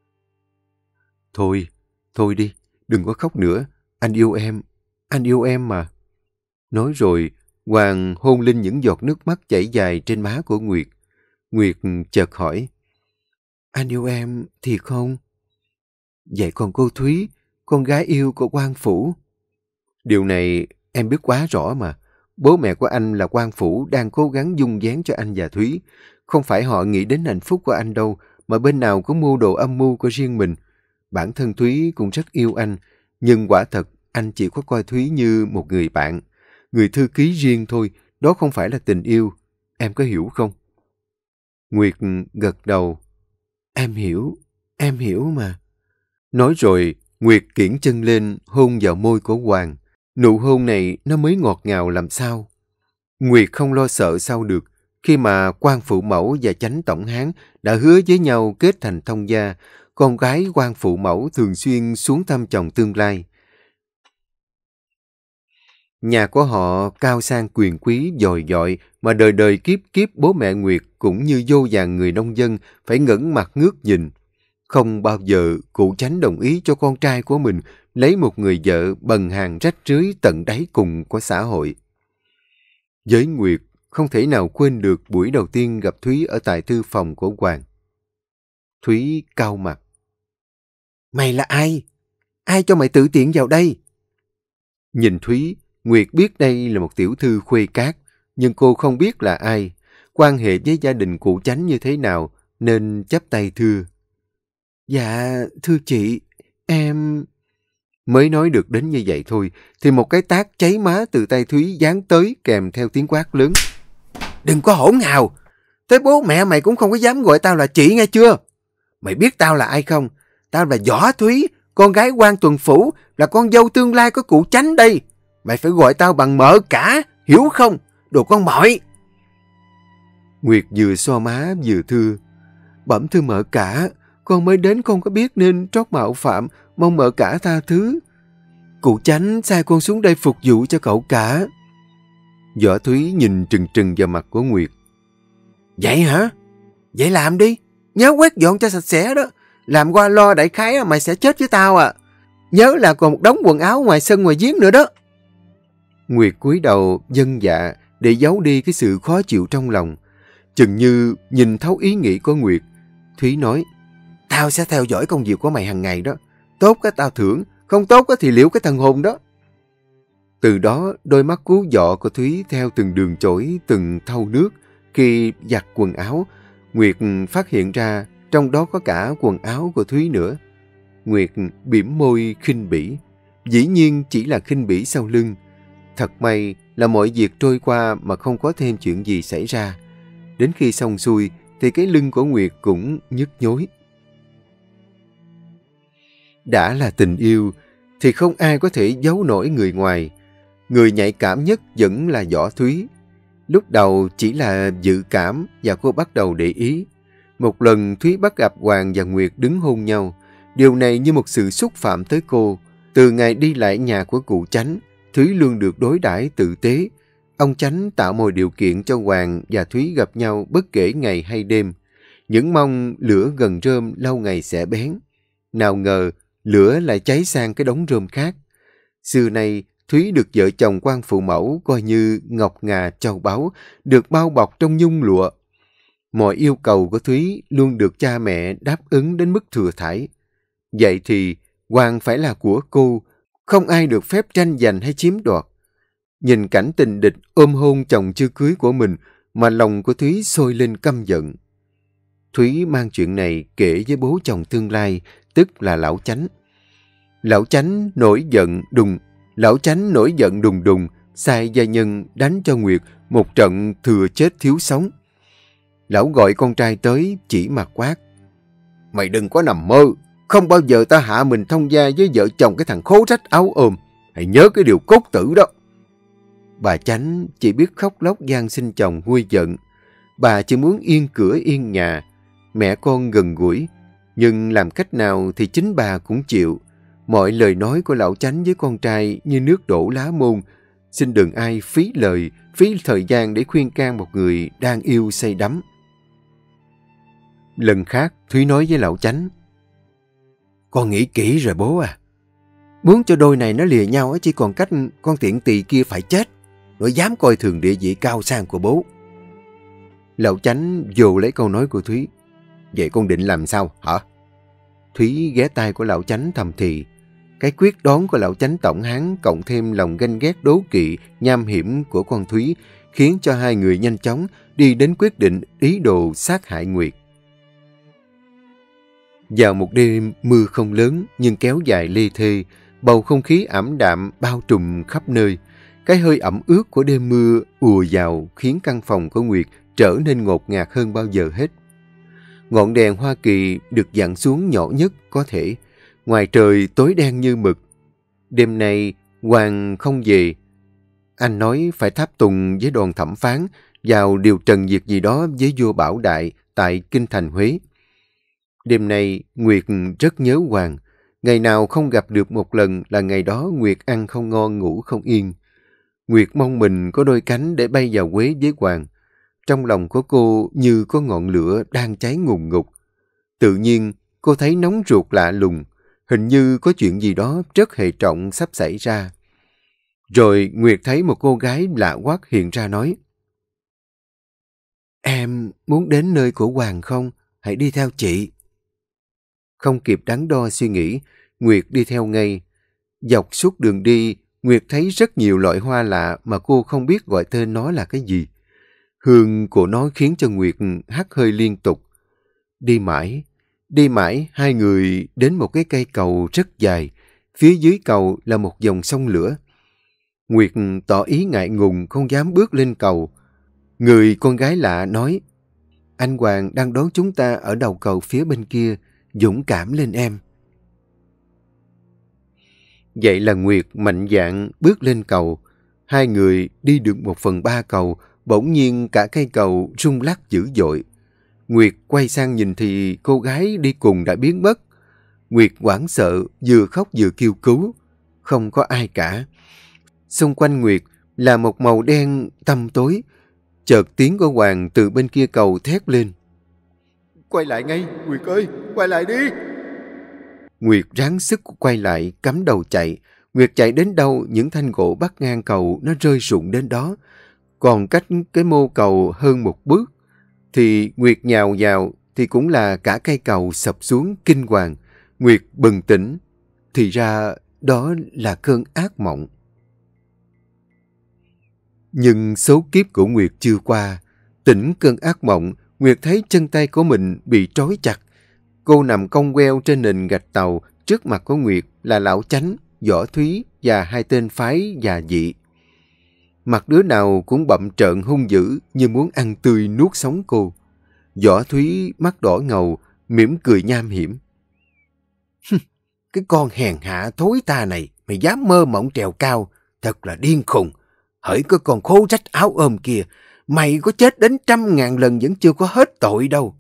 Thôi đi, đừng có khóc nữa. Anh yêu em mà. Nói rồi, Hoàng hôn lên những giọt nước mắt chảy dài trên má của Nguyệt. Nguyệt chợt hỏi. Anh yêu em thì không? Vậy còn cô Thúy, con gái yêu của quan phủ? Điều này em biết quá rõ mà. Bố mẹ của anh là quan phủ đang cố gắng dung vén cho anh và Thúy. Không phải họ nghĩ đến hạnh phúc của anh đâu, mà bên nào có mưu đồ âm mưu của riêng mình. Bản thân Thúy cũng rất yêu anh, nhưng quả thật anh chỉ có coi Thúy như một người bạn, người thư ký riêng thôi, đó không phải là tình yêu. Em có hiểu không? Nguyệt gật đầu. Em hiểu mà. Nói rồi, Nguyệt kiễng chân lên hôn vào môi của Hoàng. Nụ hôn này nó mới ngọt ngào làm sao. Nguyệt không lo sợ sao được, khi mà quan phụ mẫu và chánh tổng hán đã hứa với nhau kết thành thông gia, con gái quan phụ mẫu thường xuyên xuống thăm chồng tương lai. Nhà của họ cao sang quyền quý dồi dọi mà đời đời kiếp kiếp bố mẹ Nguyệt cũng như vô vàn người nông dân phải ngẩng mặt ngước nhìn. Không bao giờ cụ Chánh đồng ý cho con trai của mình lấy một người vợ bần hàn rách rưới tận đáy cùng của xã hội. Với Nguyệt, không thể nào quên được buổi đầu tiên gặp Thúy ở tại thư phòng của Hoàng. Thúy cau mặt. Mày là ai? Ai cho mày tự tiện vào đây? Nhìn Thúy, Nguyệt biết đây là một tiểu thư khuê cát, nhưng cô không biết là ai, quan hệ với gia đình cụ Chánh như thế nào, nên chắp tay thưa. Dạ, thưa chị, em... Mới nói được đến như vậy thôi, thì một cái tát cháy má từ tay Thúy giáng tới kèm theo tiếng quát lớn. Đừng có hỗn hào! Tới bố mẹ mày cũng không có dám gọi tao là chị nghe chưa? Mày biết tao là ai không? Tao là Võ Thúy, con gái quan tuần phủ, là con dâu tương lai của cụ Chánh đây. Mày phải gọi tao bằng mợ cả, hiểu không? Đồ con mọi! Nguyệt vừa so má vừa thưa. Bẩm thưa mợ cả, con mới đến không có biết nên trót mạo phạm, mong mợ cả tha thứ. Cụ Chánh sai con xuống đây phục vụ cho cậu cả. Võ Thúy nhìn trừng trừng vào mặt của Nguyệt. Vậy hả? Vậy làm đi. Nhớ quét dọn cho sạch sẽ đó. Làm qua lo đại khái mày sẽ chết với tao à. Nhớ là còn một đống quần áo ngoài sân ngoài giếng nữa đó. Nguyệt cúi đầu vâng dạ để giấu đi cái sự khó chịu trong lòng. Chừng như nhìn thấu ý nghĩ của Nguyệt, Thúy nói, tao sẽ theo dõi công việc của mày hàng ngày đó. Tốt cái tao thưởng, không tốt thì liễu cái thần hồn đó. Từ đó, đôi mắt cú dọ của Thúy theo từng đường chổi, từng thau nước. Khi giặt quần áo, Nguyệt phát hiện ra trong đó có cả quần áo của Thúy nữa. Nguyệt bỉm môi khinh bỉ. Dĩ nhiên chỉ là khinh bỉ sau lưng. Thật may là mọi việc trôi qua mà không có thêm chuyện gì xảy ra. Đến khi xong xuôi thì cái lưng của Nguyệt cũng nhức nhối. Đã là tình yêu thì không ai có thể giấu nổi người ngoài. Người nhạy cảm nhất vẫn là Võ Thúy. Lúc đầu chỉ là dự cảm và cô bắt đầu để ý. Một lần Thúy bắt gặp Hoàng và Nguyệt đứng hôn nhau. Điều này như một sự xúc phạm tới cô. Từ ngày đi lại nhà của cụ Chánh, Thúy luôn được đối đãi tử tế. Ông Chánh tạo mọi điều kiện cho Hoàng và Thúy gặp nhau bất kể ngày hay đêm. Những mong lửa gần rơm lâu ngày sẽ bén. Nào ngờ lửa lại cháy sang cái đống rơm khác. Xưa nay Thúy được vợ chồng quan phụ mẫu coi như ngọc ngà châu báu, được bao bọc trong nhung lụa. Mọi yêu cầu của Thúy luôn được cha mẹ đáp ứng đến mức thừa thãi. Vậy thì Hoàng phải là của cô, không ai được phép tranh giành hay chiếm đoạt. Nhìn cảnh tình địch ôm hôn chồng chưa cưới của mình mà lòng của Thúy sôi lên căm giận. Thúy mang chuyện này kể với bố chồng tương lai, tức là Lão Chánh. Lão Chánh nổi giận đùng đùng, sai gia nhân đánh cho Nguyệt một trận thừa chết thiếu sống. Lão gọi con trai tới chỉ mặt quát. Mày đừng có nằm mơ, không bao giờ ta hạ mình thông gia với vợ chồng cái thằng khố rách áo ôm. Hãy nhớ cái điều cốt tử đó. Bà Chánh chỉ biết khóc lóc van xin chồng nguôi giận. Bà chỉ muốn yên cửa yên nhà. Mẹ con gần gũi, nhưng làm cách nào thì chính bà cũng chịu. Mọi lời nói của Lão Chánh với con trai như nước đổ lá môn. Xin đừng ai phí lời, phí thời gian để khuyên can một người đang yêu say đắm. Lần khác, Thúy nói với Lão Chánh. Con nghĩ kỹ rồi bố à. Muốn cho đôi này nó lìa nhau chỉ còn cách con tiện tỳ kia phải chết. Nó dám coi thường địa vị cao sang của bố. Lão Chánh vồ lấy câu nói của Thúy. Vậy con định làm sao hả? Thúy ghé tai của Lão Chánh thầm thì. Cái quyết đoán của Lão Chánh tổng hán cộng thêm lòng ganh ghét đố kỵ, nham hiểm của con Thúy khiến cho hai người nhanh chóng đi đến quyết định ý đồ sát hại Nguyệt. Vào một đêm mưa không lớn nhưng kéo dài lê thê, bầu không khí ảm đạm bao trùm khắp nơi. Cái hơi ẩm ướt của đêm mưa ùa vào khiến căn phòng của Nguyệt trở nên ngột ngạt hơn bao giờ hết. Ngọn đèn Hoa Kỳ được dặn xuống nhỏ nhất có thể. Ngoài trời tối đen như mực. Đêm nay Hoàng không về. Anh nói phải tháp tùng với đoàn thẩm phán vào điều trần việc gì đó với vua Bảo Đại tại kinh thành Huế. Đêm nay Nguyệt rất nhớ Hoàng. Ngày nào không gặp được một lần là ngày đó Nguyệt ăn không ngon ngủ không yên. Nguyệt mong mình có đôi cánh để bay vào Quế với Hoàng. Trong lòng của cô như có ngọn lửa đang cháy ngùn ngụt. Tự nhiên, cô thấy nóng ruột lạ lùng. Hình như có chuyện gì đó rất hệ trọng sắp xảy ra. Rồi Nguyệt thấy một cô gái lạ hoắc hiện ra nói: "Em muốn đến nơi của Hoàng không? Hãy đi theo chị." Không kịp đắn đo suy nghĩ, Nguyệt đi theo ngay. Dọc suốt đường đi, Nguyệt thấy rất nhiều loại hoa lạ mà cô không biết gọi tên nó là cái gì. Hương của nó khiến cho Nguyệt hắt hơi liên tục. Đi mãi, hai người đến một cái cây cầu rất dài. Phía dưới cầu là một dòng sông lửa. Nguyệt tỏ ý ngại ngùng không dám bước lên cầu. Người con gái lạ nói: "Anh Hoàng đang đón chúng ta ở đầu cầu phía bên kia. Dũng cảm lên em." Vậy là Nguyệt mạnh dạn bước lên cầu. Hai người đi được 1/3 cầu, bỗng nhiên cả cây cầu rung lắc dữ dội. Nguyệt quay sang nhìn thì cô gái đi cùng đã biến mất. Nguyệt hoảng sợ, vừa khóc vừa kêu cứu. Không có ai cả. Xung quanh Nguyệt là một màu đen tăm tối. Chợt tiếng của Hoàng từ bên kia cầu thét lên: "Quay lại ngay, Nguyệt ơi, quay lại đi!" Nguyệt ráng sức quay lại, cắm đầu chạy. Nguyệt chạy đến đâu, những thanh gỗ bắt ngang cầu nó rơi rụng đến đó. Còn cách cái mô cầu hơn một bước, thì Nguyệt nhào vào, thì cũng là cả cây cầu sập xuống kinh hoàng. Nguyệt bừng tỉnh, thì ra đó là cơn ác mộng. Nhưng số kiếp của Nguyệt chưa qua. Tỉnh cơn ác mộng, Nguyệt thấy chân tay của mình bị trói chặt. Cô nằm cong queo trên nền gạch tàu, trước mặt của Nguyệt là Lão Chánh, Võ Thúy và hai tên phái già dị. Mặt đứa nào cũng bậm trợn hung dữ như muốn ăn tươi nuốt sống cô. Võ Thúy mắt đỏ ngầu, mỉm cười nham hiểm: "Cái con hèn hạ thối tha này, mày dám mơ mộng trèo cao, thật là điên khùng. Hỡi cái con khố rách áo ôm kia, mày có chết đến 100.000 lần vẫn chưa có hết tội đâu."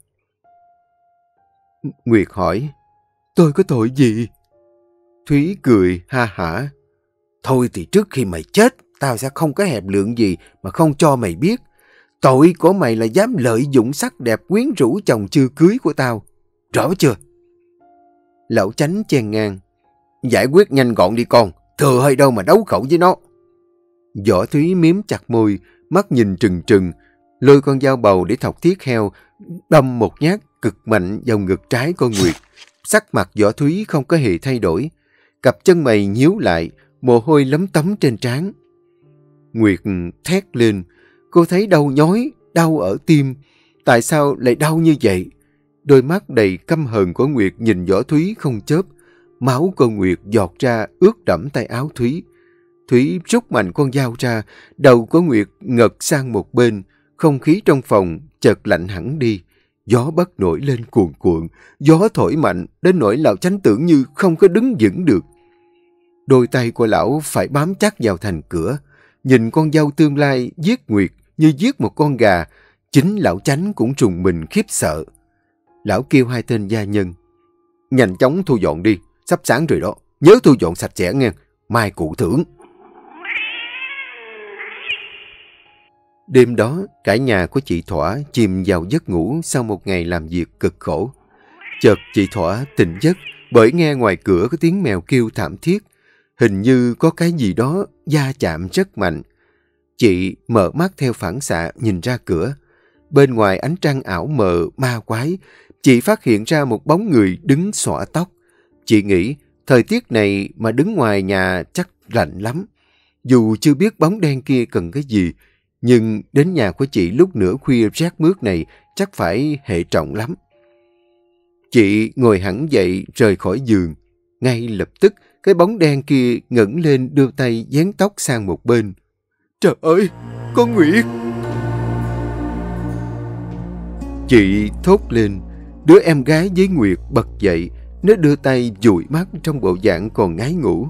Nguyệt hỏi: "Tôi có tội gì?" Thúy cười ha hả: "Thôi thì trước khi mày chết, tao sẽ không có hẹp lượng gì mà không cho mày biết. Tội của mày là dám lợi dụng sắc đẹp quyến rũ chồng chưa cưới của tao. Rõ chưa?" Lão Chánh chen ngang: "Giải quyết nhanh gọn đi con, thừa hơi đâu mà đấu khẩu với nó." Võ Thúy miếm chặt môi, mắt nhìn trừng trừng, lôi con dao bầu để thọc thiết heo, đâm một nhát cực mạnh vào ngực trái con Nguyệt. Sắc mặt Võ Thúy không có hề thay đổi. Cặp chân mày nhíu lại, mồ hôi lấm tấm trên trán. Nguyệt thét lên. Cô thấy đau nhói, đau ở tim. Tại sao lại đau như vậy? Đôi mắt đầy căm hờn của Nguyệt nhìn Võ Thúy không chớp. Máu của Nguyệt giọt ra ướt đẫm tay áo Thúy. Thúy rút mạnh con dao ra, đầu của Nguyệt ngật sang một bên. Không khí trong phòng chợt lạnh hẳn đi. Gió bất nổi lên cuồn cuộn, gió thổi mạnh đến nỗi Lão Chánh tưởng như không có đứng vững được. Đôi tay của lão phải bám chắc vào thành cửa. Nhìn con dâu tương lai giết Nguyệt như giết một con gà, chính Lão Chánh cũng trùng mình khiếp sợ. Lão kêu hai tên gia nhân: "Nhanh chóng thu dọn đi, sắp sáng rồi đó, nhớ thu dọn sạch sẽ nghe, mai cụ thưởng." Đêm đó, cả nhà của chị Thỏa chìm vào giấc ngủ sau một ngày làm việc cực khổ. Chợt chị Thỏa tỉnh giấc bởi nghe ngoài cửa có tiếng mèo kêu thảm thiết. Hình như có cái gì đó va chạm rất mạnh. Chị mở mắt theo phản xạ nhìn ra cửa. Bên ngoài ánh trăng ảo mờ ma quái, chị phát hiện ra một bóng người đứng xõa tóc. Chị nghĩ thời tiết này mà đứng ngoài nhà chắc lạnh lắm. Dù chưa biết bóng đen kia cần cái gì, nhưng đến nhà của chị lúc nửa khuya rét mướt này chắc phải hệ trọng lắm. Chị ngồi hẳn dậy rời khỏi giường. Ngay lập tức, cái bóng đen kia ngẩng lên đưa tay vén tóc sang một bên. "Trời ơi, con Nguyệt!" Chị thốt lên. Đứa em gái với Nguyệt bật dậy. Nó đưa tay dụi mắt trong bộ dạng còn ngái ngủ.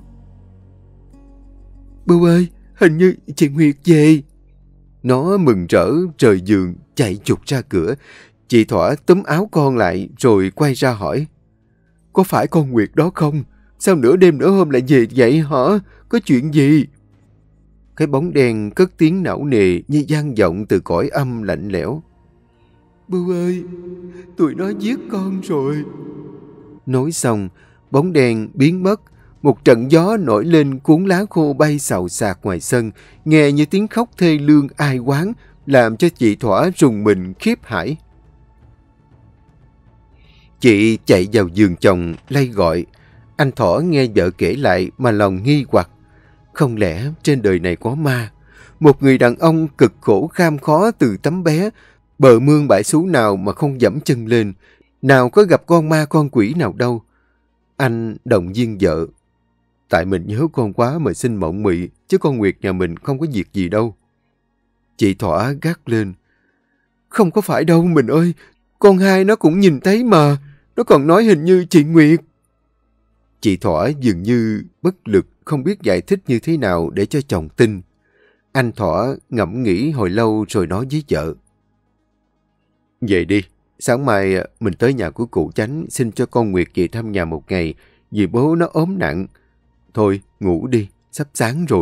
"Bưu ơi, hình như chị Nguyệt về." Nó mừng rỡ rời giường chạy chụt ra cửa. Chị Thỏa túm áo con lại rồi quay ra hỏi: "Có phải con Nguyệt đó không? Sao nửa đêm nửa hôm lại về vậy hả? Có chuyện gì?" cái bóng đen cất tiếng não nề như vang vọng từ cõi âm lạnh lẽo. Bưu ơi, tụi nó giết con rồi. Nói xong, bóng đen biến mất. Một trận gió nổi lên cuốn lá khô bay xào xạc ngoài sân, nghe như tiếng khóc thê lương ai oán, làm cho chị Thỏa rùng mình khiếp hãi. Chị chạy vào giường chồng lay gọi. Anh Thỏ nghe vợ kể lại mà lòng nghi hoặc. Không lẽ trên đời này có ma? Một người đàn ông cực khổ kham khó từ tấm bé, bờ mương bãi xú nào mà không dẫm chân lên, nào có gặp con ma con quỷ nào đâu. Anh động viên vợ. Tại mình nhớ con quá mà xin mộng mị, chứ con Nguyệt nhà mình không có việc gì đâu. Chị Thỏa gắt lên. Không có phải đâu mình ơi, con hai nó cũng nhìn thấy mà, nó còn nói hình như chị Nguyệt. Chị Thỏa dường như bất lực, không biết giải thích như thế nào để cho chồng tin. Anh Thỏa ngẫm nghĩ hồi lâu rồi nói với vợ. Về đi, sáng mai mình tới nhà của cụ Chánh xin cho con Nguyệt về thăm nhà một ngày, vì bố nó ốm nặng. Thôi, ngủ đi, sắp sáng rồi.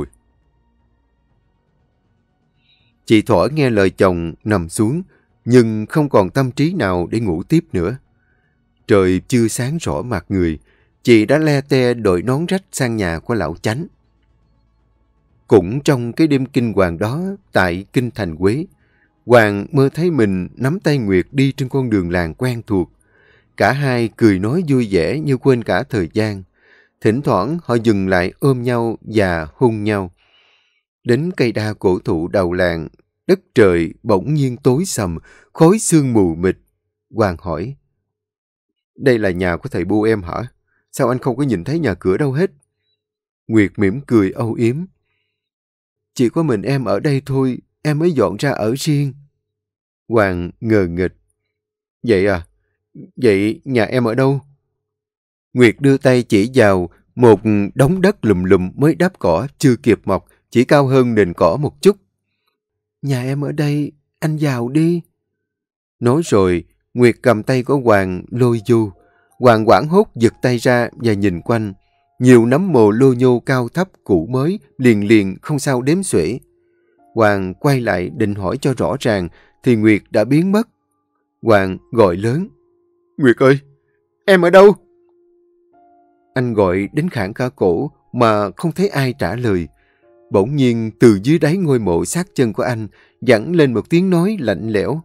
Chị Thỏa nghe lời chồng nằm xuống, nhưng không còn tâm trí nào để ngủ tiếp nữa. Trời chưa sáng rõ mặt người, chị đã le te đội nón rách sang nhà của lão Chánh. Cũng trong cái đêm kinh hoàng đó, tại kinh thành Quế, Hoàng mơ thấy mình nắm tay Nguyệt đi trên con đường làng quen thuộc. Cả hai cười nói vui vẻ như quên cả thời gian. Thỉnh thoảng họ dừng lại ôm nhau và hôn nhau. Đến cây đa cổ thụ đầu làng, đất trời bỗng nhiên tối sầm, khói sương mù mịt. Hoàng hỏi, đây là nhà của thầy Bu em hả? Sao anh không có nhìn thấy nhà cửa đâu hết? Nguyệt mỉm cười âu yếm. Chỉ có mình em ở đây thôi, em mới dọn ra ở riêng. Hoàng ngờ nghịch. Vậy à? Vậy nhà em ở đâu? Nguyệt đưa tay chỉ vào một đống đất lùm lùm mới đắp cỏ chưa kịp mọc, chỉ cao hơn nền cỏ một chút. Nhà em ở đây, anh vào đi. Nói rồi, Nguyệt cầm tay của Hoàng lôi vô. Hoàng quảng hốt giật tay ra và nhìn quanh. Nhiều nấm mồ lô nhô cao thấp cũ mới, liền liền không sao đếm xuể. Hoàng quay lại định hỏi cho rõ ràng, thì Nguyệt đã biến mất. Hoàng gọi lớn. Nguyệt ơi, em ở đâu? Anh gọi đến khản cả cổ mà không thấy ai trả lời. Bỗng nhiên từ dưới đáy ngôi mộ sát chân của anh vẳng lên một tiếng nói lạnh lẽo.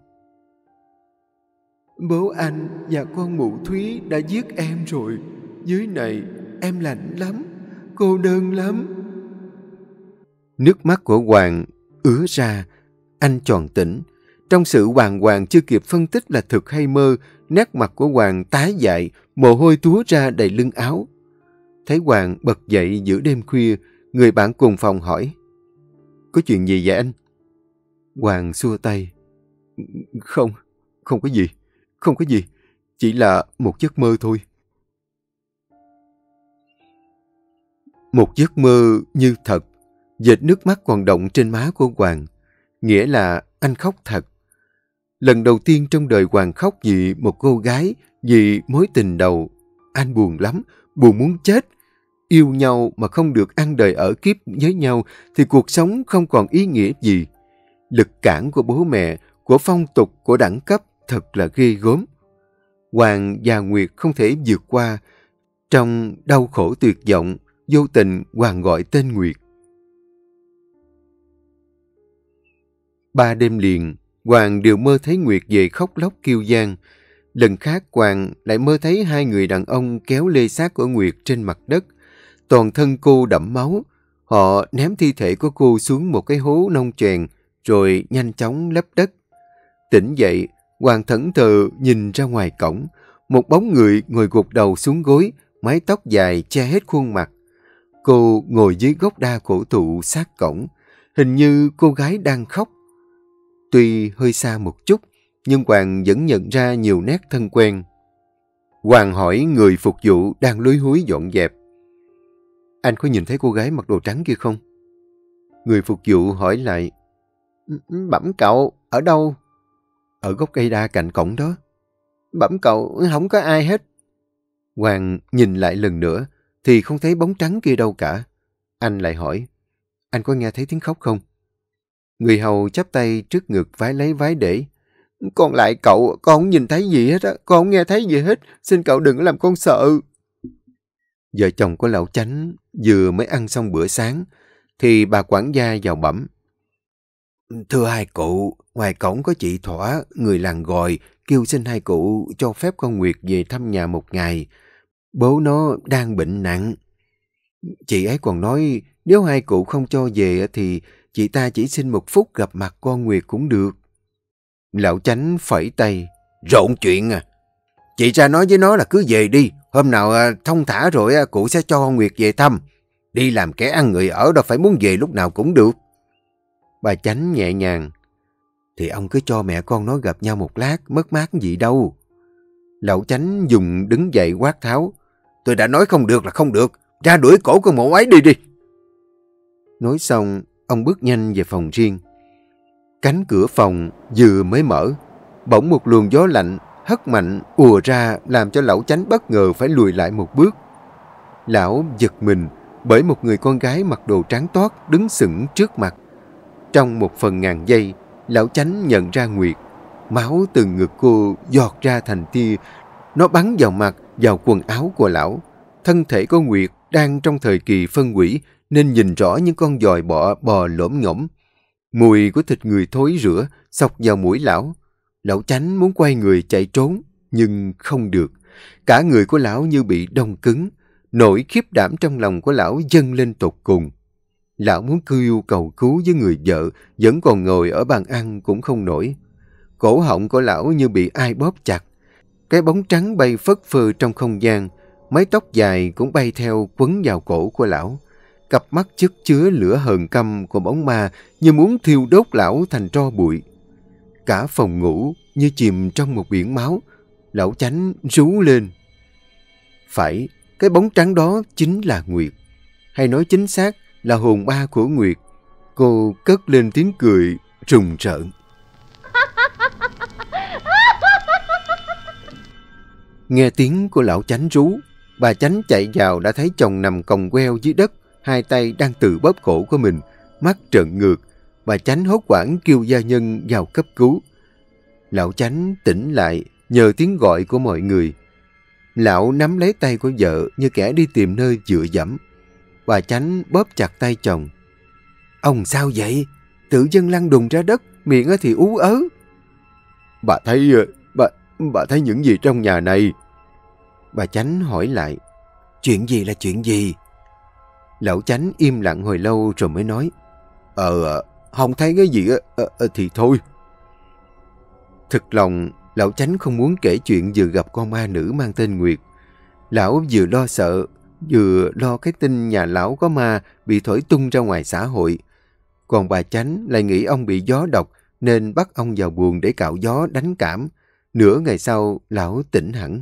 Bố anh và con mụ Thúy đã giết em rồi. Dưới này em lạnh lắm, cô đơn lắm. Nước mắt của Hoàng ứa ra. Anh tròn tỉnh. Trong sự bàng hoàng chưa kịp phân tích là thực hay mơ, nét mặt của Hoàng tái dại, mồ hôi túa ra đầy lưng áo. Thấy Hoàng bật dậy giữa đêm khuya, người bạn cùng phòng hỏi. Có chuyện gì vậy anh? Hoàng xua tay. Không có gì. Không có gì. Chỉ là một giấc mơ thôi. Một giấc mơ như thật. Vệt nước mắt còn đọng trên má của Hoàng. Nghĩa là anh khóc thật. Lần đầu tiên trong đời Hoàng khóc vì một cô gái, vì mối tình đầu. Anh buồn lắm, buồn muốn chết. Yêu nhau mà không được ăn đời ở kiếp với nhau thì cuộc sống không còn ý nghĩa gì. Lực cản của bố mẹ, của phong tục, của đẳng cấp thật là ghê gớm. Hoàng và Nguyệt không thể vượt qua. Trong đau khổ tuyệt vọng, vô tình Hoàng gọi tên Nguyệt. 3 đêm liền, Hoàng đều mơ thấy Nguyệt về khóc lóc kêu van. Lần khác Hoàng lại mơ thấy 2 người đàn ông kéo lê xác của Nguyệt trên mặt đất. Toàn thân cô đẫm máu. Họ ném thi thể của cô xuống một cái hố nông choèn, rồi nhanh chóng lấp đất. Tỉnh dậy, Hoàng thẫn thờ nhìn ra ngoài cổng. Một bóng người ngồi gục đầu xuống gối, mái tóc dài che hết khuôn mặt. Cô ngồi dưới gốc đa cổ thụ sát cổng. Hình như cô gái đang khóc. Tuy hơi xa một chút, nhưng Hoàng vẫn nhận ra nhiều nét thân quen. Hoàng hỏi người phục vụ đang lúi húi dọn dẹp. Anh có nhìn thấy cô gái mặc đồ trắng kia không? Người phục vụ hỏi lại. Bẩm cậu, ở đâu? Ở gốc cây đa cạnh cổng đó. Bẩm cậu, không có ai hết. Hoàng nhìn lại lần nữa, thì không thấy bóng trắng kia đâu cả. Anh lại hỏi. anh có nghe thấy tiếng khóc không? Người hầu chắp tay trước ngực vái lấy vái để. Con lại cậu, con không nhìn thấy gì hết á, con không nghe thấy gì hết, xin cậu đừng làm con sợ. Vợ chồng của lão Chánh vừa mới ăn xong bữa sáng, thì bà quản gia vào bẩm. Thưa hai cụ, ngoài cổng có chị Thỏa, người làng Gòi, kêu xin hai cụ cho phép con Nguyệt về thăm nhà một ngày. Bố nó đang bệnh nặng. Chị ấy còn nói nếu hai cụ không cho về thì chị ta chỉ xin một phút gặp mặt con Nguyệt cũng được. Lão Chánh phẩy tay. Rộn chuyện à. Chị ra nói với nó là cứ về đi. Hôm nào thông thả rồi cụ sẽ cho con Nguyệt về thăm. Đi làm kẻ ăn người ở đâu phải muốn về lúc nào cũng được. Bà Chánh nhẹ nhàng. Thì ông cứ cho mẹ con nó gặp nhau một lát, mất mát gì đâu. Lão Chánh dùng đứng dậy quát tháo. Tôi đã nói không được là không được. Ra đuổi cổ con mụ ấy đi đi. Nói xong, ông bước nhanh về phòng riêng. Cánh cửa phòng vừa mới mở, bỗng một luồng gió lạnh hất mạnh ùa ra làm cho lão Chánh bất ngờ phải lùi lại một bước. Lão giật mình bởi một người con gái mặc đồ trắng toát đứng sững trước mặt. Trong một phần ngàn giây, lão Chánh nhận ra Nguyệt. Máu từ ngực cô giọt ra thành tia. Nó bắn vào mặt, vào quần áo của lão. Thân thể của Nguyệt đang trong thời kỳ phân hủy nên nhìn rõ những con giòi bọ bò lổm ngổm. Mùi của thịt người thối rữa xộc vào mũi lão. Lão Chánh muốn quay người chạy trốn, nhưng không được. Cả người của lão như bị đông cứng. Nỗi khiếp đảm trong lòng của lão dâng lên tột cùng. Lão muốn kêu cầu cứu với người vợ, vẫn còn ngồi ở bàn ăn cũng không nổi. Cổ họng của lão như bị ai bóp chặt. Cái bóng trắng bay phất phơ trong không gian, mái tóc dài cũng bay theo quấn vào cổ của lão. Cặp mắt chất chứa lửa hờn căm của bóng ma như muốn thiêu đốt lão thành tro bụi. Cả phòng ngủ như chìm trong một biển máu. Lão Chánh rú lên. Phải, cái bóng trắng đó chính là Nguyệt. Hay nói chính xác là hồn ma của Nguyệt. Cô cất lên tiếng cười rùng rợn. Nghe tiếng của lão Chánh rú, bà Chánh chạy vào đã thấy chồng nằm còng queo dưới đất, hai tay đang tự bóp cổ của mình, mắt trợn ngược. Bà Chánh hốt hoảng kêu gia nhân vào cấp cứu. Lão Chánh tỉnh lại nhờ tiếng gọi của mọi người. Lão nắm lấy tay của vợ như kẻ đi tìm nơi dựa dẫm. Bà Chánh bóp chặt tay chồng. Ông sao vậy? Tự dưng lăn đùng ra đất, miệng thì ú ớ. Bà thấy những gì trong nhà này? Bà Chánh hỏi lại. Chuyện gì là chuyện gì? Lão Chánh im lặng hồi lâu rồi mới nói. Không thấy cái gì thì thôi. Thực lòng, lão Chánh không muốn kể chuyện vừa gặp con ma nữ mang tên Nguyệt. Lão vừa lo sợ, vừa lo cái tin nhà lão có ma bị thổi tung ra ngoài xã hội. Còn bà Chánh lại nghĩ ông bị gió độc nên bắt ông vào buồng để cạo gió đánh cảm. Nửa ngày sau, lão tỉnh hẳn.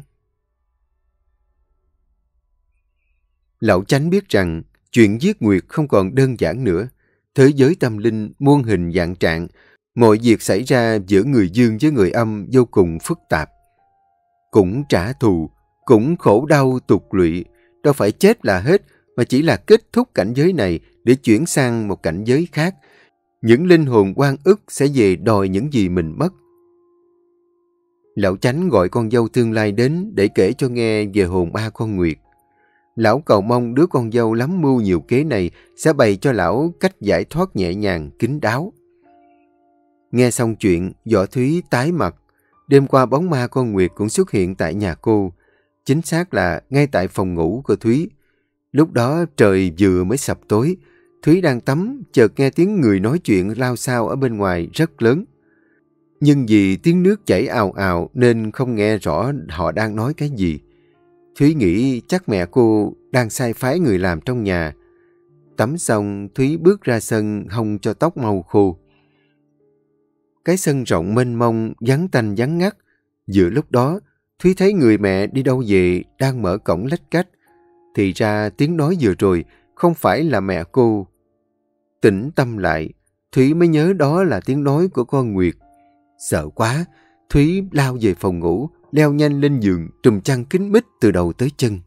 Lão Chánh biết rằng chuyện giết Nguyệt không còn đơn giản nữa. Thế giới tâm linh muôn hình vạn trạng. Mọi việc xảy ra giữa người dương với người âm vô cùng phức tạp. Cũng trả thù, cũng khổ đau tục lụy. Đâu phải chết là hết, mà chỉ là kết thúc cảnh giới này để chuyển sang một cảnh giới khác. Những linh hồn oan ức sẽ về đòi những gì mình mất. Lão Chánh gọi con dâu tương lai đến để kể cho nghe về hồn ma con Nguyệt. Lão cầu mong đứa con dâu lắm mưu nhiều kế này sẽ bày cho lão cách giải thoát nhẹ nhàng, kín đáo. Nghe xong chuyện, Võ Thúy tái mặt. Đêm qua bóng ma con Nguyệt cũng xuất hiện tại nhà cô. Chính xác là ngay tại phòng ngủ của Thúy. Lúc đó trời vừa mới sập tối. Thúy đang tắm, chợt nghe tiếng người nói chuyện lao xao ở bên ngoài rất lớn. Nhưng vì tiếng nước chảy ào ào nên không nghe rõ họ đang nói cái gì. Thúy nghĩ chắc mẹ cô đang sai phái người làm trong nhà. Tắm xong, Thúy bước ra sân hong cho tóc mau khô. Cái sân rộng mênh mông, vắng tanh vắng ngắt. Giữa lúc đó, Thúy thấy người mẹ đi đâu về đang mở cổng lách cách. Thì ra tiếng nói vừa rồi không phải là mẹ cô. Tỉnh tâm lại, Thúy mới nhớ đó là tiếng nói của con Nguyệt. Sợ quá, Thúy lao về phòng ngủ, leo nhanh lên giường, trùm chăn kín mít từ đầu tới chân.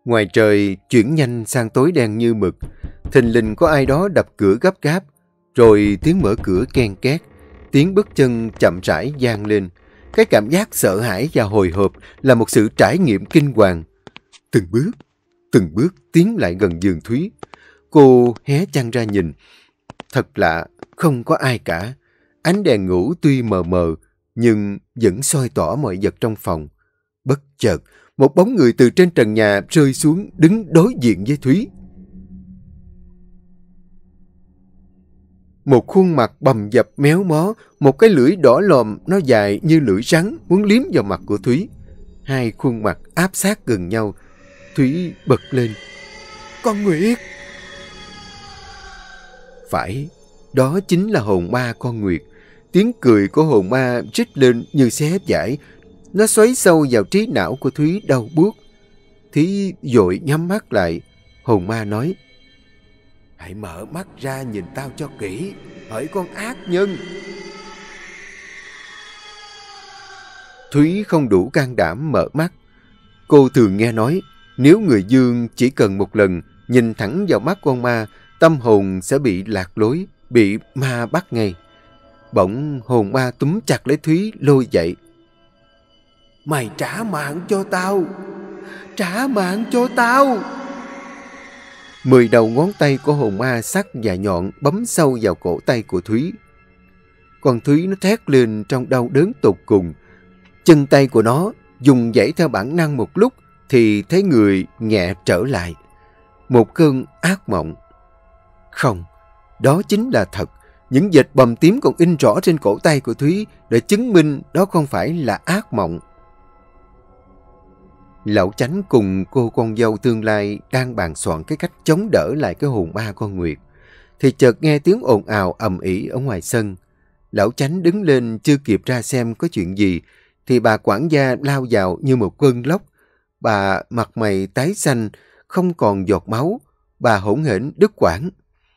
Ngoài trời chuyển nhanh sang tối đen như mực, thình lình có ai đó đập cửa gấp gáp, rồi tiếng mở cửa ken két, tiếng bước chân chậm rãi vang lên. Cái cảm giác sợ hãi và hồi hộp là một sự trải nghiệm kinh hoàng. Từng bước tiến lại gần giường Thúy. Cô hé chăn ra nhìn. Thật lạ, không có ai cả. Ánh đèn ngủ tuy mờ mờ, nhưng vẫn soi tỏ mọi vật trong phòng. Bất chợt, một bóng người từ trên trần nhà rơi xuống đứng đối diện với Thúy. Một khuôn mặt bầm dập méo mó, một cái lưỡi đỏ lòm nó dài như lưỡi rắn muốn liếm vào mặt của Thúy. Hai khuôn mặt áp sát gần nhau. Thúy bật lên. Con Nguyệt! Phải, đó chính là hồn ma con Nguyệt. Tiếng cười của hồn ma rít lên như xé vải. Nó xoáy sâu vào trí não của Thúy đau buốt. Thúy vội nhắm mắt lại. Hồn ma nói: Hãy mở mắt ra nhìn tao cho kỹ, hỡi con ác nhân. Thúy không đủ can đảm mở mắt. Cô thường nghe nói, nếu người dương chỉ cần một lần nhìn thẳng vào mắt con ma, tâm hồn sẽ bị lạc lối, bị ma bắt ngay. Bỗng hồn ma túm chặt lấy Thúy lôi dậy. Mày trả mạng cho tao! Trả mạng cho tao! 10 đầu ngón tay của hồn ma sắc và nhọn bấm sâu vào cổ tay của Thúy. Con Thúy nó thét lên trong đau đớn tột cùng. Chân tay của nó dùng dãy theo bản năng một lúc thì thấy người nhẹ trở lại. Một cơn ác mộng. Không, đó chính là thật. Những vệt bầm tím còn in rõ trên cổ tay của Thúy để chứng minh đó không phải là ác mộng. Lão Chánh cùng cô con dâu tương lai đang bàn soạn cái cách chống đỡ lại cái hồn ma con Nguyệt, thì chợt nghe tiếng ồn ào ầm ĩ ở ngoài sân. Lão Chánh đứng lên chưa kịp ra xem có chuyện gì, thì bà quản gia lao vào như một cơn lốc. Bà mặt mày tái xanh, không còn giọt máu. Bà hỗn hển đứt quãng.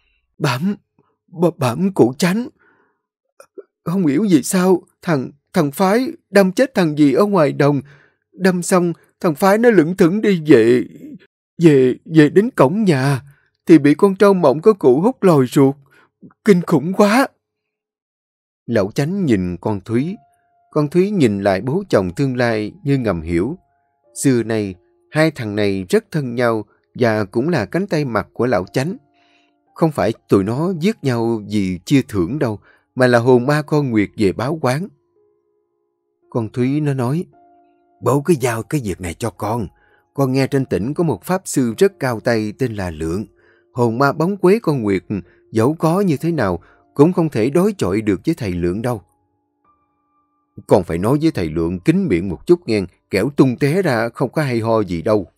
Bẩm cụ Chánh. Không hiểu vì sao thằng Phái đâm chết thằng gì ở ngoài đồng. Đâm xong thằng Phái nó lững thững đi về đến cổng nhà thì bị con trâu mộng có cụ hút lòi ruột. Kinh khủng quá. Lão Chánh nhìn con Thúy. Con Thúy nhìn lại bố chồng tương lai như ngầm hiểu. Xưa nay, hai thằng này rất thân nhau và cũng là cánh tay mặt của lão Chánh. Không phải tụi nó giết nhau vì chia thưởng đâu, mà là hồn ma con Nguyệt về báo oán. Con Thúy nó nói: Bố cứ giao cái việc này cho con. Con nghe trên tỉnh có một pháp sư rất cao tay tên là Lượng. Hồn ma bóng quế con Nguyệt, dẫu có như thế nào, cũng không thể đối chọi được với thầy Lượng đâu. Con phải nói với thầy Lượng kín miệng một chút nghe, kẻo tung té ra không có hay ho gì đâu.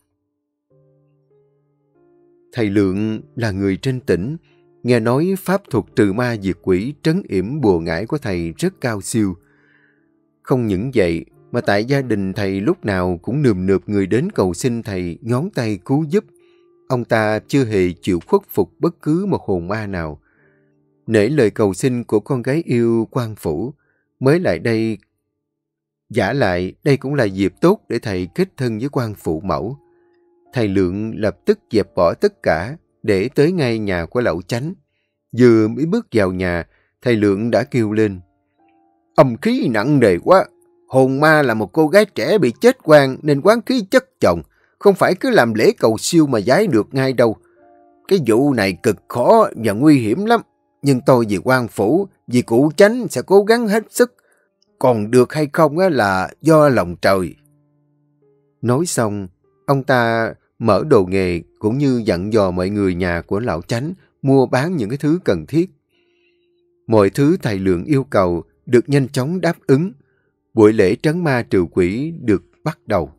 Thầy Lượng là người trên tỉnh. Nghe nói pháp thuật trừ ma diệt quỷ trấn yểm bùa ngải của thầy rất cao siêu. Không những vậy, mà tại gia đình thầy lúc nào cũng nườm nượp người đến cầu xin thầy nhón tay cứu giúp. Ông ta chưa hề chịu khuất phục bất cứ một hồn ma nào. Nể lời cầu xin của con gái yêu quan phủ, mới lại đây. Giả lại, đây cũng là dịp tốt để thầy kết thân với quan phụ mẫu. Thầy Lượng lập tức dẹp bỏ tất cả để tới ngay nhà của lão Chánh. Vừa mới bước vào nhà, thầy Lượng đã kêu lên: Âm khí nặng nề quá. Hồn ma là một cô gái trẻ bị chết oan nên oán khí chất chồng. Không phải cứ làm lễ cầu siêu mà giải được ngay đâu. Cái vụ này cực khó và nguy hiểm lắm. Nhưng tôi vì quan phủ, vì cụ Chánh sẽ cố gắng hết sức. Còn được hay không là do lòng trời. Nói xong, ông ta mở đồ nghề cũng như dặn dò mọi người nhà của lão Chánh mua bán những cái thứ cần thiết. Mọi thứ thầy Lượng yêu cầu được nhanh chóng đáp ứng. Buổi lễ trấn ma trừ quỷ được bắt đầu.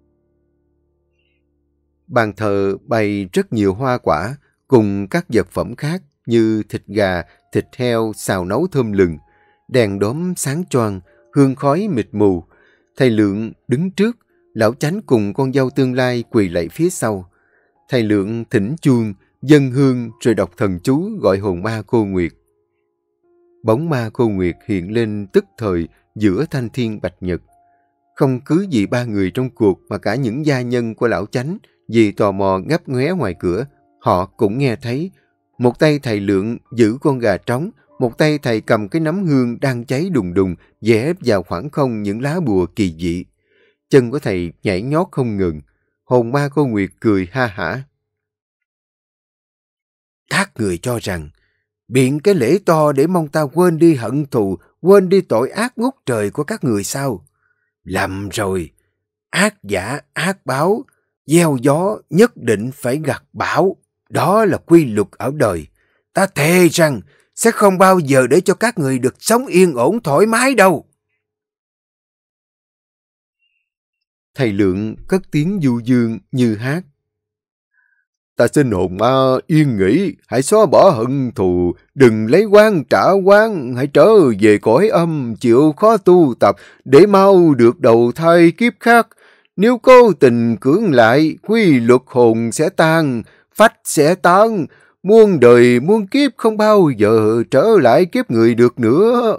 Bàn thờ bày rất nhiều hoa quả cùng các vật phẩm khác như thịt gà, thịt heo xào nấu thơm lừng, đèn đóm sáng choang, hương khói mịt mù. Thầy Lượng đứng trước, lão Chánh cùng con dâu tương lai quỳ lạy phía sau. Thầy Lượng thỉnh chuông, dâng hương rồi đọc thần chú gọi hồn ma cô Nguyệt. Bóng ma cô Nguyệt hiện lên tức thời giữa thanh thiên bạch nhật. Không cứ vì ba người trong cuộc mà cả những gia nhân của lão Chánh Vì tò mò ngấp nghé ngoài cửa, họ cũng nghe thấy. Một tay thầy Lượng giữ con gà trống, một tay thầy cầm cái nấm hương đang cháy đùng đùng, vẽ vào khoảng không những lá bùa kỳ dị. Chân của thầy nhảy nhót không ngừng. Hồn ma cô Nguyệt cười ha hả. Các người cho rằng, biện cái lễ to để mong ta quên đi hận thù, quên đi tội ác ngút trời của các người sao? Lầm rồi. Ác giả, ác báo, gieo gió nhất định phải gặt bão. Đó là quy luật ở đời. Ta thề rằng sẽ không bao giờ để cho các người được sống yên ổn thoải mái đâu. Thầy Lượng cất tiếng du dương như hát. Ta xin hồn ma yên nghỉ, hãy xóa bỏ hận thù, đừng lấy oán trả oán, hãy trở về cõi âm, chịu khó tu tập, để mau được đầu thai kiếp khác. Nếu cố tình cưỡng lại, quy luật hồn sẽ tan, phách sẽ tán, muôn đời muôn kiếp không bao giờ trở lại kiếp người được nữa.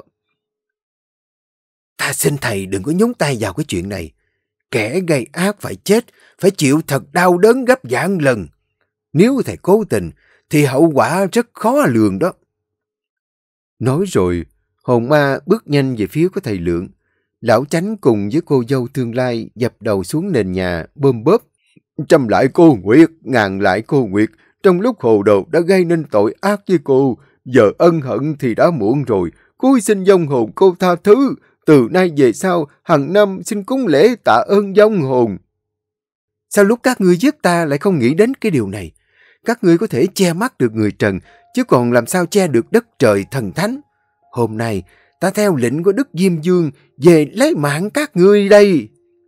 Ta xin thầy đừng có nhúng tay vào cái chuyện này. Kẻ gây ác phải chết, phải chịu thật đau đớn gấp vạn lần. Nếu thầy cố tình, thì hậu quả rất khó lường đó. Nói rồi, hồn ma bước nhanh về phía của thầy Lượng. Lão Chánh cùng với cô dâu tương lai dập đầu xuống nền nhà, bôm bóp. Trăm lại cô Nguyệt, ngàn lại cô Nguyệt, trong lúc hồ đồ đã gây nên tội ác với cô. Giờ ân hận thì đã muộn rồi, cúi xin vong hồn cô tha thứ. Từ nay về sau, hàng năm xin cúng lễ tạ ơn vong hồn. Sao lúc các ngươi giết ta lại không nghĩ đến cái điều này? Các ngươi có thể che mắt được người trần, chứ còn làm sao che được đất trời thần thánh? Hôm nay, ta theo lệnh của Đức Diêm Vương về lấy mạng các ngươi đây.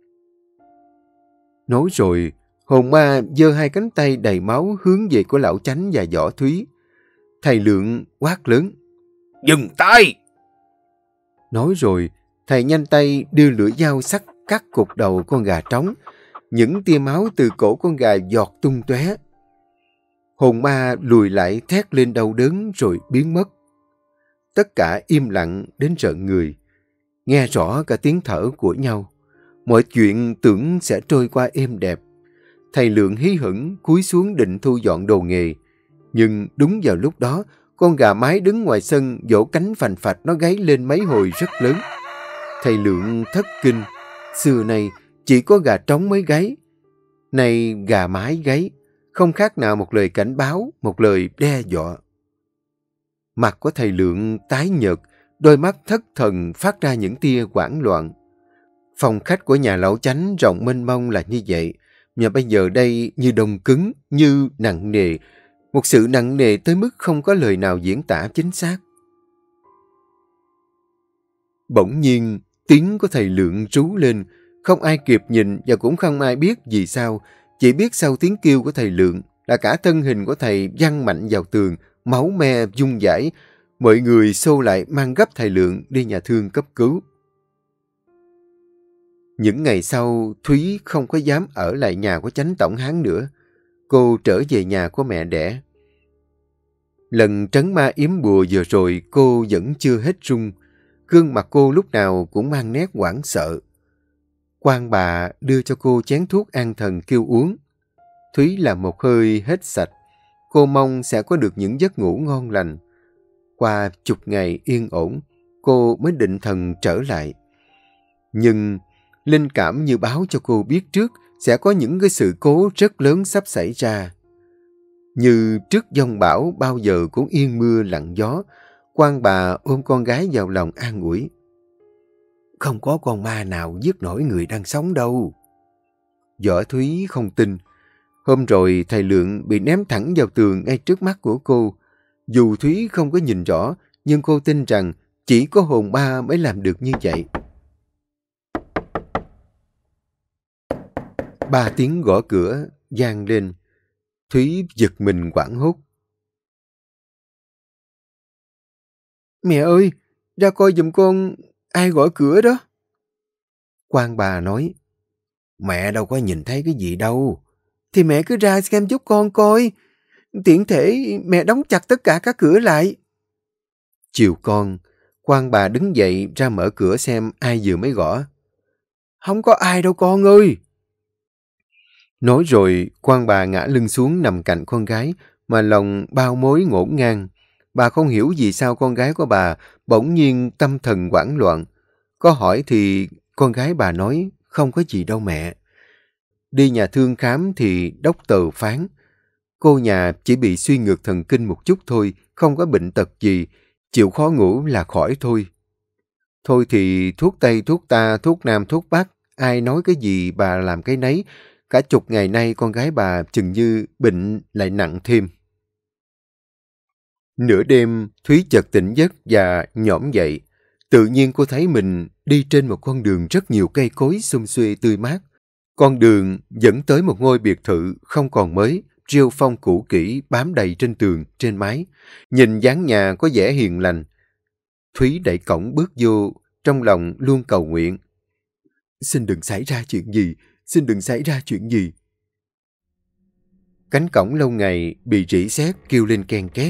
Nói rồi, hồn ma giơ hai cánh tay đầy máu hướng về của lão Chánh và Võ Thúy. Thầy Lượng quát lớn. Dừng tay! Nói rồi, thầy nhanh tay đưa lưỡi dao sắc cắt cục đầu con gà trống. Những tia máu từ cổ con gà giọt tung tóe. Hồn ma lùi lại thét lên đau đớn rồi biến mất. Tất cả im lặng đến rợn người. Nghe rõ cả tiếng thở của nhau. Mọi chuyện tưởng sẽ trôi qua êm đẹp. Thầy Lượng hí hửng cúi xuống định thu dọn đồ nghề. Nhưng đúng vào lúc đó, con gà mái đứng ngoài sân vỗ cánh phành phạch, nó gáy lên mấy hồi rất lớn. Thầy Lượng thất kinh. Xưa này chỉ có gà trống mới gáy. Này gà mái gáy, không khác nào một lời cảnh báo, một lời đe dọa. Mặt của thầy Lượng tái nhợt, đôi mắt thất thần phát ra những tia hoảng loạn. Phòng khách của nhà lão Chánh rộng mênh mông là như vậy, mà bây giờ đây như đông cứng, như nặng nề. Một sự nặng nề tới mức không có lời nào diễn tả chính xác. Bỗng nhiên, tiếng của thầy Lượng rú lên, không ai kịp nhìn và cũng không ai biết vì sao. Chỉ biết sau tiếng kêu của thầy Lượng là cả thân hình của thầy văng mạnh vào tường, máu me vung vãi. Mọi người xô lại mang gấp thầy Lượng đi nhà thương cấp cứu. Những ngày sau, Thúy không có dám ở lại nhà của Chánh Tổng Hán nữa. Cô trở về nhà của mẹ đẻ. Lần trấn ma yếm bùa vừa rồi cô vẫn chưa hết run. Gương mặt cô lúc nào cũng mang nét hoảng sợ. Quan bà đưa cho cô chén thuốc an thần kêu uống. Thúy làm một hơi hết sạch. Cô mong sẽ có được những giấc ngủ ngon lành. Qua chục ngày yên ổn, cô mới định thần trở lại. Nhưng linh cảm như báo cho cô biết trước sẽ có những cái sự cố rất lớn sắp xảy ra. Như trước giông bão bao giờ cũng yên mưa lặng gió, quan bà ôm con gái vào lòng an ủi. Không có con ma nào giết nổi người đang sống đâu. Võ Thúy không tin. Hôm rồi thầy Lượng bị ném thẳng vào tường ngay trước mắt của cô. Dù Thúy không có nhìn rõ, nhưng cô tin rằng chỉ có hồn ma mới làm được như vậy. 3 tiếng gõ cửa vang lên. Thúy giật mình hoảng hốt. Mẹ ơi, ra coi giùm con, ai gõ cửa đó? Quan bà nói, mẹ đâu có nhìn thấy cái gì đâu. Thì mẹ cứ ra xem giúp con coi. Tiện thể mẹ đóng chặt tất cả các cửa lại. Chiều con, quan bà đứng dậy ra mở cửa xem ai vừa mới gõ. Không có ai đâu con ơi. Nói rồi, quan bà ngã lưng xuống nằm cạnh con gái, mà lòng bao mối ngổn ngang. Bà không hiểu vì sao con gái của bà bỗng nhiên tâm thần hoảng loạn. Có hỏi thì con gái bà nói, không có gì đâu mẹ. Đi nhà thương khám thì doctor phán, cô nhà chỉ bị suy nhược thần kinh một chút thôi, không có bệnh tật gì, chịu khó ngủ là khỏi thôi. Thôi thì thuốc Tây, thuốc ta, thuốc Nam, thuốc Bắc, ai nói cái gì bà làm cái nấy. Cả chục ngày nay con gái bà chừng như bệnh lại nặng thêm. Nửa đêm, Thúy chợt tỉnh giấc và nhõm dậy. Tự nhiên cô thấy mình đi trên một con đường rất nhiều cây cối xum xuê tươi mát. Con đường dẫn tới một ngôi biệt thự không còn mới, rêu phong cũ kỹ bám đầy trên tường, trên mái. Nhìn dáng nhà có vẻ hiền lành. Thúy đẩy cổng bước vô, trong lòng luôn cầu nguyện. Xin đừng xảy ra chuyện gì, xin đừng xảy ra chuyện gì. Cánh cổng lâu ngày bị rỉ sét kêu lên ken két.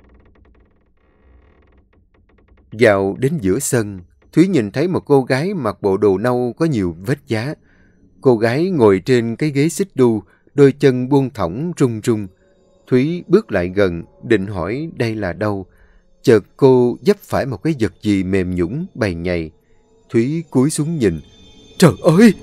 Vào đến giữa sân, Thúy nhìn thấy một cô gái mặc bộ đồ nâu có nhiều vết giá. Cô gái ngồi trên cái ghế xích đu, đôi chân buông thõng rung rung. Thúy bước lại gần, định hỏi đây là đâu. Chợt cô vấp phải một cái vật gì mềm nhũn bầy nhầy. Thúy cúi xuống nhìn. Trời ơi!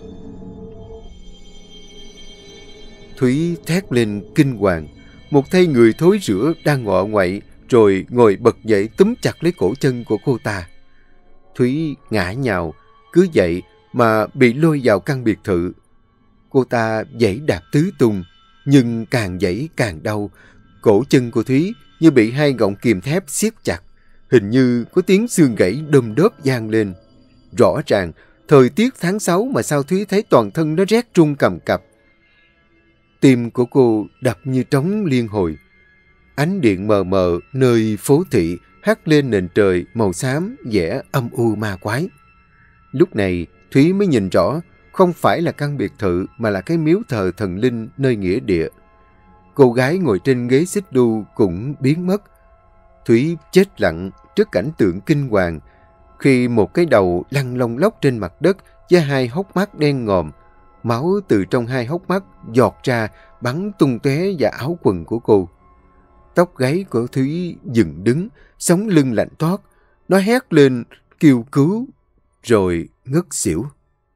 Thúy thét lên kinh hoàng. Một thây người thối rữa đang ngọ nguậy, rồi ngồi bật dậy túm chặt lấy cổ chân của cô ta. Thúy ngã nhào, cứ vậy mà bị lôi vào căn biệt thự. Cô ta giãy đạp tứ tung, nhưng càng giãy càng đau. Cổ chân của Thúy như bị hai gọng kìm thép siết chặt. Hình như có tiếng xương gãy đôm đốp vang lên. Rõ ràng, thời tiết tháng 6 mà sao Thúy thấy toàn thân nó rét run cầm cập. Tim của cô đập như trống liên hồi. Ánh điện mờ mờ nơi phố thị hắt lên nền trời màu xám vẻ âm u ma quái. Lúc này Thúy mới nhìn rõ, không phải là căn biệt thự mà là cái miếu thờ thần linh nơi nghĩa địa. Cô gái ngồi trên ghế xích đu cũng biến mất. Thúy chết lặng trước cảnh tượng kinh hoàng khi một cái đầu lăn lông lốc trên mặt đất với hai hốc mắt đen ngòm. Máu từ trong hai hốc mắt giọt ra bắn tung tóe vào áo quần của cô. Tóc gáy của Thúy dựng đứng, sống lưng lạnh toát. Nó hét lên kêu cứu, rồi ngất xỉu.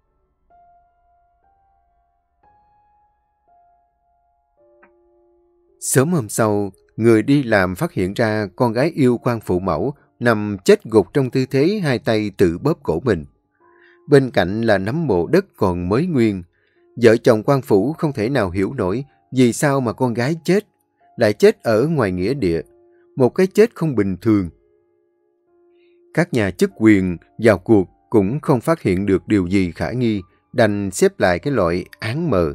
Sớm hôm sau, người đi làm phát hiện ra con gái yêu quan phụ mẫu nằm chết gục trong tư thế hai tay tự bóp cổ mình. Bên cạnh là nắm mộ đất còn mới nguyên. Vợ chồng quan phủ không thể nào hiểu nổi vì sao mà con gái chết, lại chết ở ngoài nghĩa địa. Một cái chết không bình thường. Các nhà chức quyền vào cuộc cũng không phát hiện được điều gì khả nghi, đành xếp lại cái loại án mờ.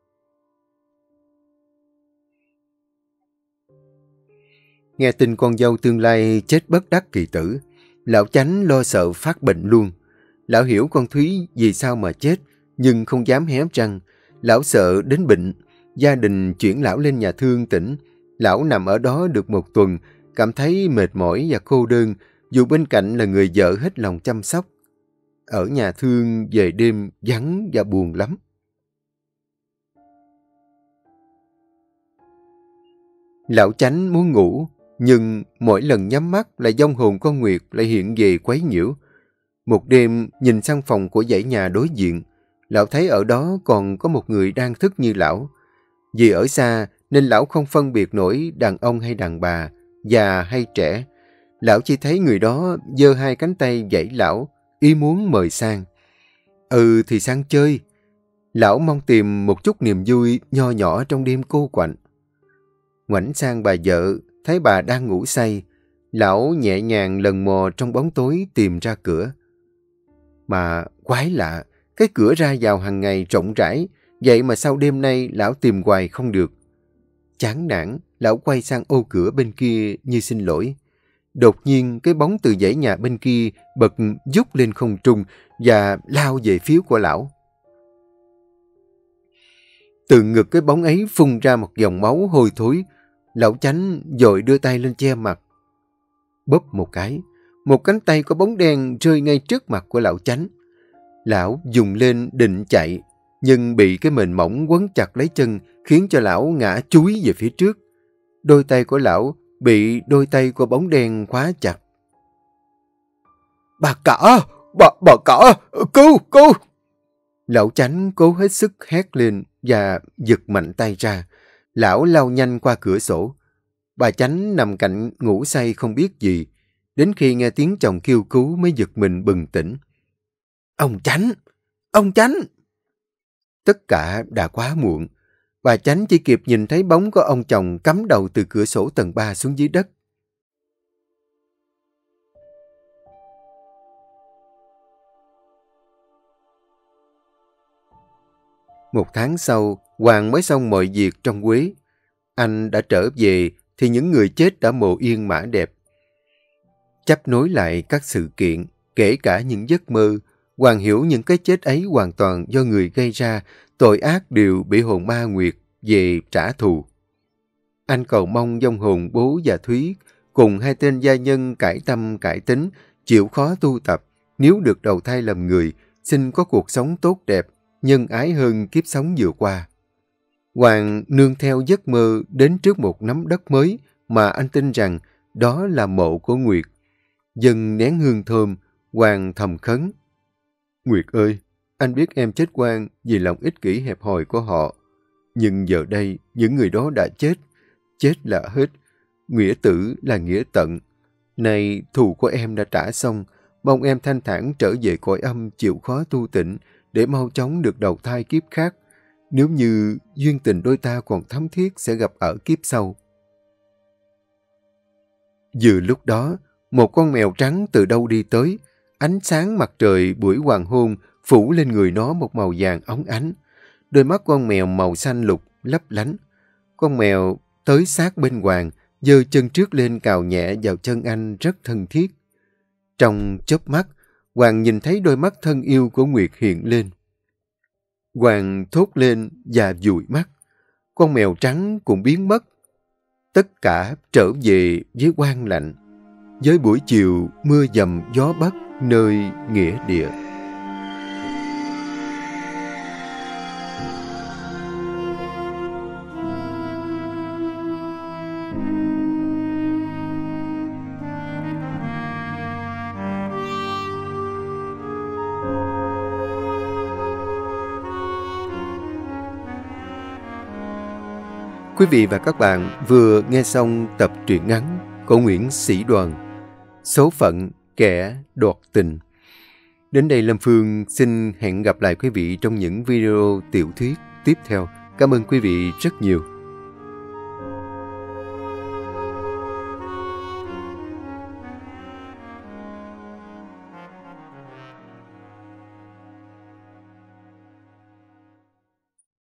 Nghe tin con dâu tương lai chết bất đắc kỳ tử, lão Chánh lo sợ phát bệnh luôn. Lão hiểu con Thúy vì sao mà chết, nhưng không dám hé răng. Lão sợ đến bệnh. Gia đình chuyển lão lên nhà thương tỉnh. Lão nằm ở đó được một tuần, cảm thấy mệt mỏi và cô đơn, dù bên cạnh là người vợ hết lòng chăm sóc. Ở nhà thương về đêm vắng và buồn lắm. Lão Chánh muốn ngủ, nhưng mỗi lần nhắm mắt là vong hồn con Nguyệt lại hiện về quấy nhiễu. Một đêm nhìn sang phòng của dãy nhà đối diện, lão thấy ở đó còn có một người đang thức như lão. Vì ở xa nên lão không phân biệt nổi đàn ông hay đàn bà, già hay trẻ. Lão chỉ thấy người đó giơ hai cánh tay vẫy lão, ý muốn mời sang. Ừ thì sang chơi. Lão mong tìm một chút niềm vui nho nhỏ trong đêm cô quạnh. Ngoảnh sang bà vợ, thấy bà đang ngủ say. Lão nhẹ nhàng lần mò trong bóng tối tìm ra cửa. Mà quái lạ, cái cửa ra vào hàng ngày rộng rãi, vậy mà sau đêm nay lão tìm hoài không được. Chán nản, lão quay sang ô cửa bên kia như xin lỗi. Đột nhiên cái bóng từ dãy nhà bên kia bật vút lên không trung và lao về phía của lão. Từ ngực cái bóng ấy phun ra một dòng máu hôi thối. Lão Chánh vội đưa tay lên che mặt. Bóp một cái, một cánh tay có bóng đen rơi ngay trước mặt của lão Chánh. Lão dùng lên định chạy, nhưng bị cái mền mỏng quấn chặt lấy chân khiến cho lão ngã chúi về phía trước. Đôi tay của lão bị đôi tay của bóng đen khóa chặt. Bà cả! Bà cả! Cứu! Lão Chánh cố hết sức hét lên và giật mạnh tay ra. Lão lao nhanh qua cửa sổ. Bà Chánh nằm cạnh ngủ say không biết gì. Đến khi nghe tiếng chồng kêu cứu mới giật mình bừng tỉnh. Ông Chánh! Ông Chánh! Tất cả đã quá muộn. Bà Chánh chỉ kịp nhìn thấy bóng của ông chồng cắm đầu từ cửa sổ tầng 3 xuống dưới đất. Một tháng sau, Hoàng mới xong mọi việc trong Quế. Anh đã trở về thì những người chết đã mồ yên mã đẹp. Chấp nối lại các sự kiện, kể cả những giấc mơ, Hoàng hiểu những cái chết ấy hoàn toàn do người gây ra, tội ác đều bị hồn ma Nguyệt về trả thù. Anh cầu mong vong hồn bố và Thúy cùng hai tên gia nhân cải tâm cải tính, chịu khó tu tập, nếu được đầu thai làm người, xin có cuộc sống tốt đẹp, nhân ái hơn kiếp sống vừa qua. Hoàng nương theo giấc mơ đến trước một nắm đất mới mà anh tin rằng đó là mộ của Nguyệt. Dần nén hương thơm, Hoàng thầm khấn. Nguyệt ơi, anh biết em chết oan vì lòng ích kỷ hẹp hòi của họ. Nhưng giờ đây, những người đó đã chết. Chết là hết. Nghĩa tử là nghĩa tận. Này, thù của em đã trả xong. Mong em thanh thản trở về cõi âm chịu khó tu tịnh để mau chóng được đầu thai kiếp khác. Nếu như duyên tình đôi ta còn thắm thiết sẽ gặp ở kiếp sau. Vừa lúc đó, một con mèo trắng từ đâu đi tới. Ánh sáng mặt trời buổi hoàng hôn phủ lên người nó một màu vàng óng ánh. Đôi mắt con mèo màu xanh lục lấp lánh. Con mèo tới sát bên Hoàng, giơ chân trước lên cào nhẹ vào chân anh rất thân thiết. Trong chớp mắt, Hoàng nhìn thấy đôi mắt thân yêu của Nguyệt hiện lên. Hoàng thốt lên và dụi mắt. Con mèo trắng cũng biến mất. Tất cả trở về với quang lạnh. Với buổi chiều mưa dầm gió bất nơi nghĩa địa. Quý vị và các bạn vừa nghe xong tập truyện ngắn của Nguyễn Sĩ Đoàn, Số phận kẻ đoạt tình. Đến đây Lâm Phương xin hẹn gặp lại quý vị trong những video tiểu thuyết tiếp theo. Cảm ơn quý vị rất nhiều.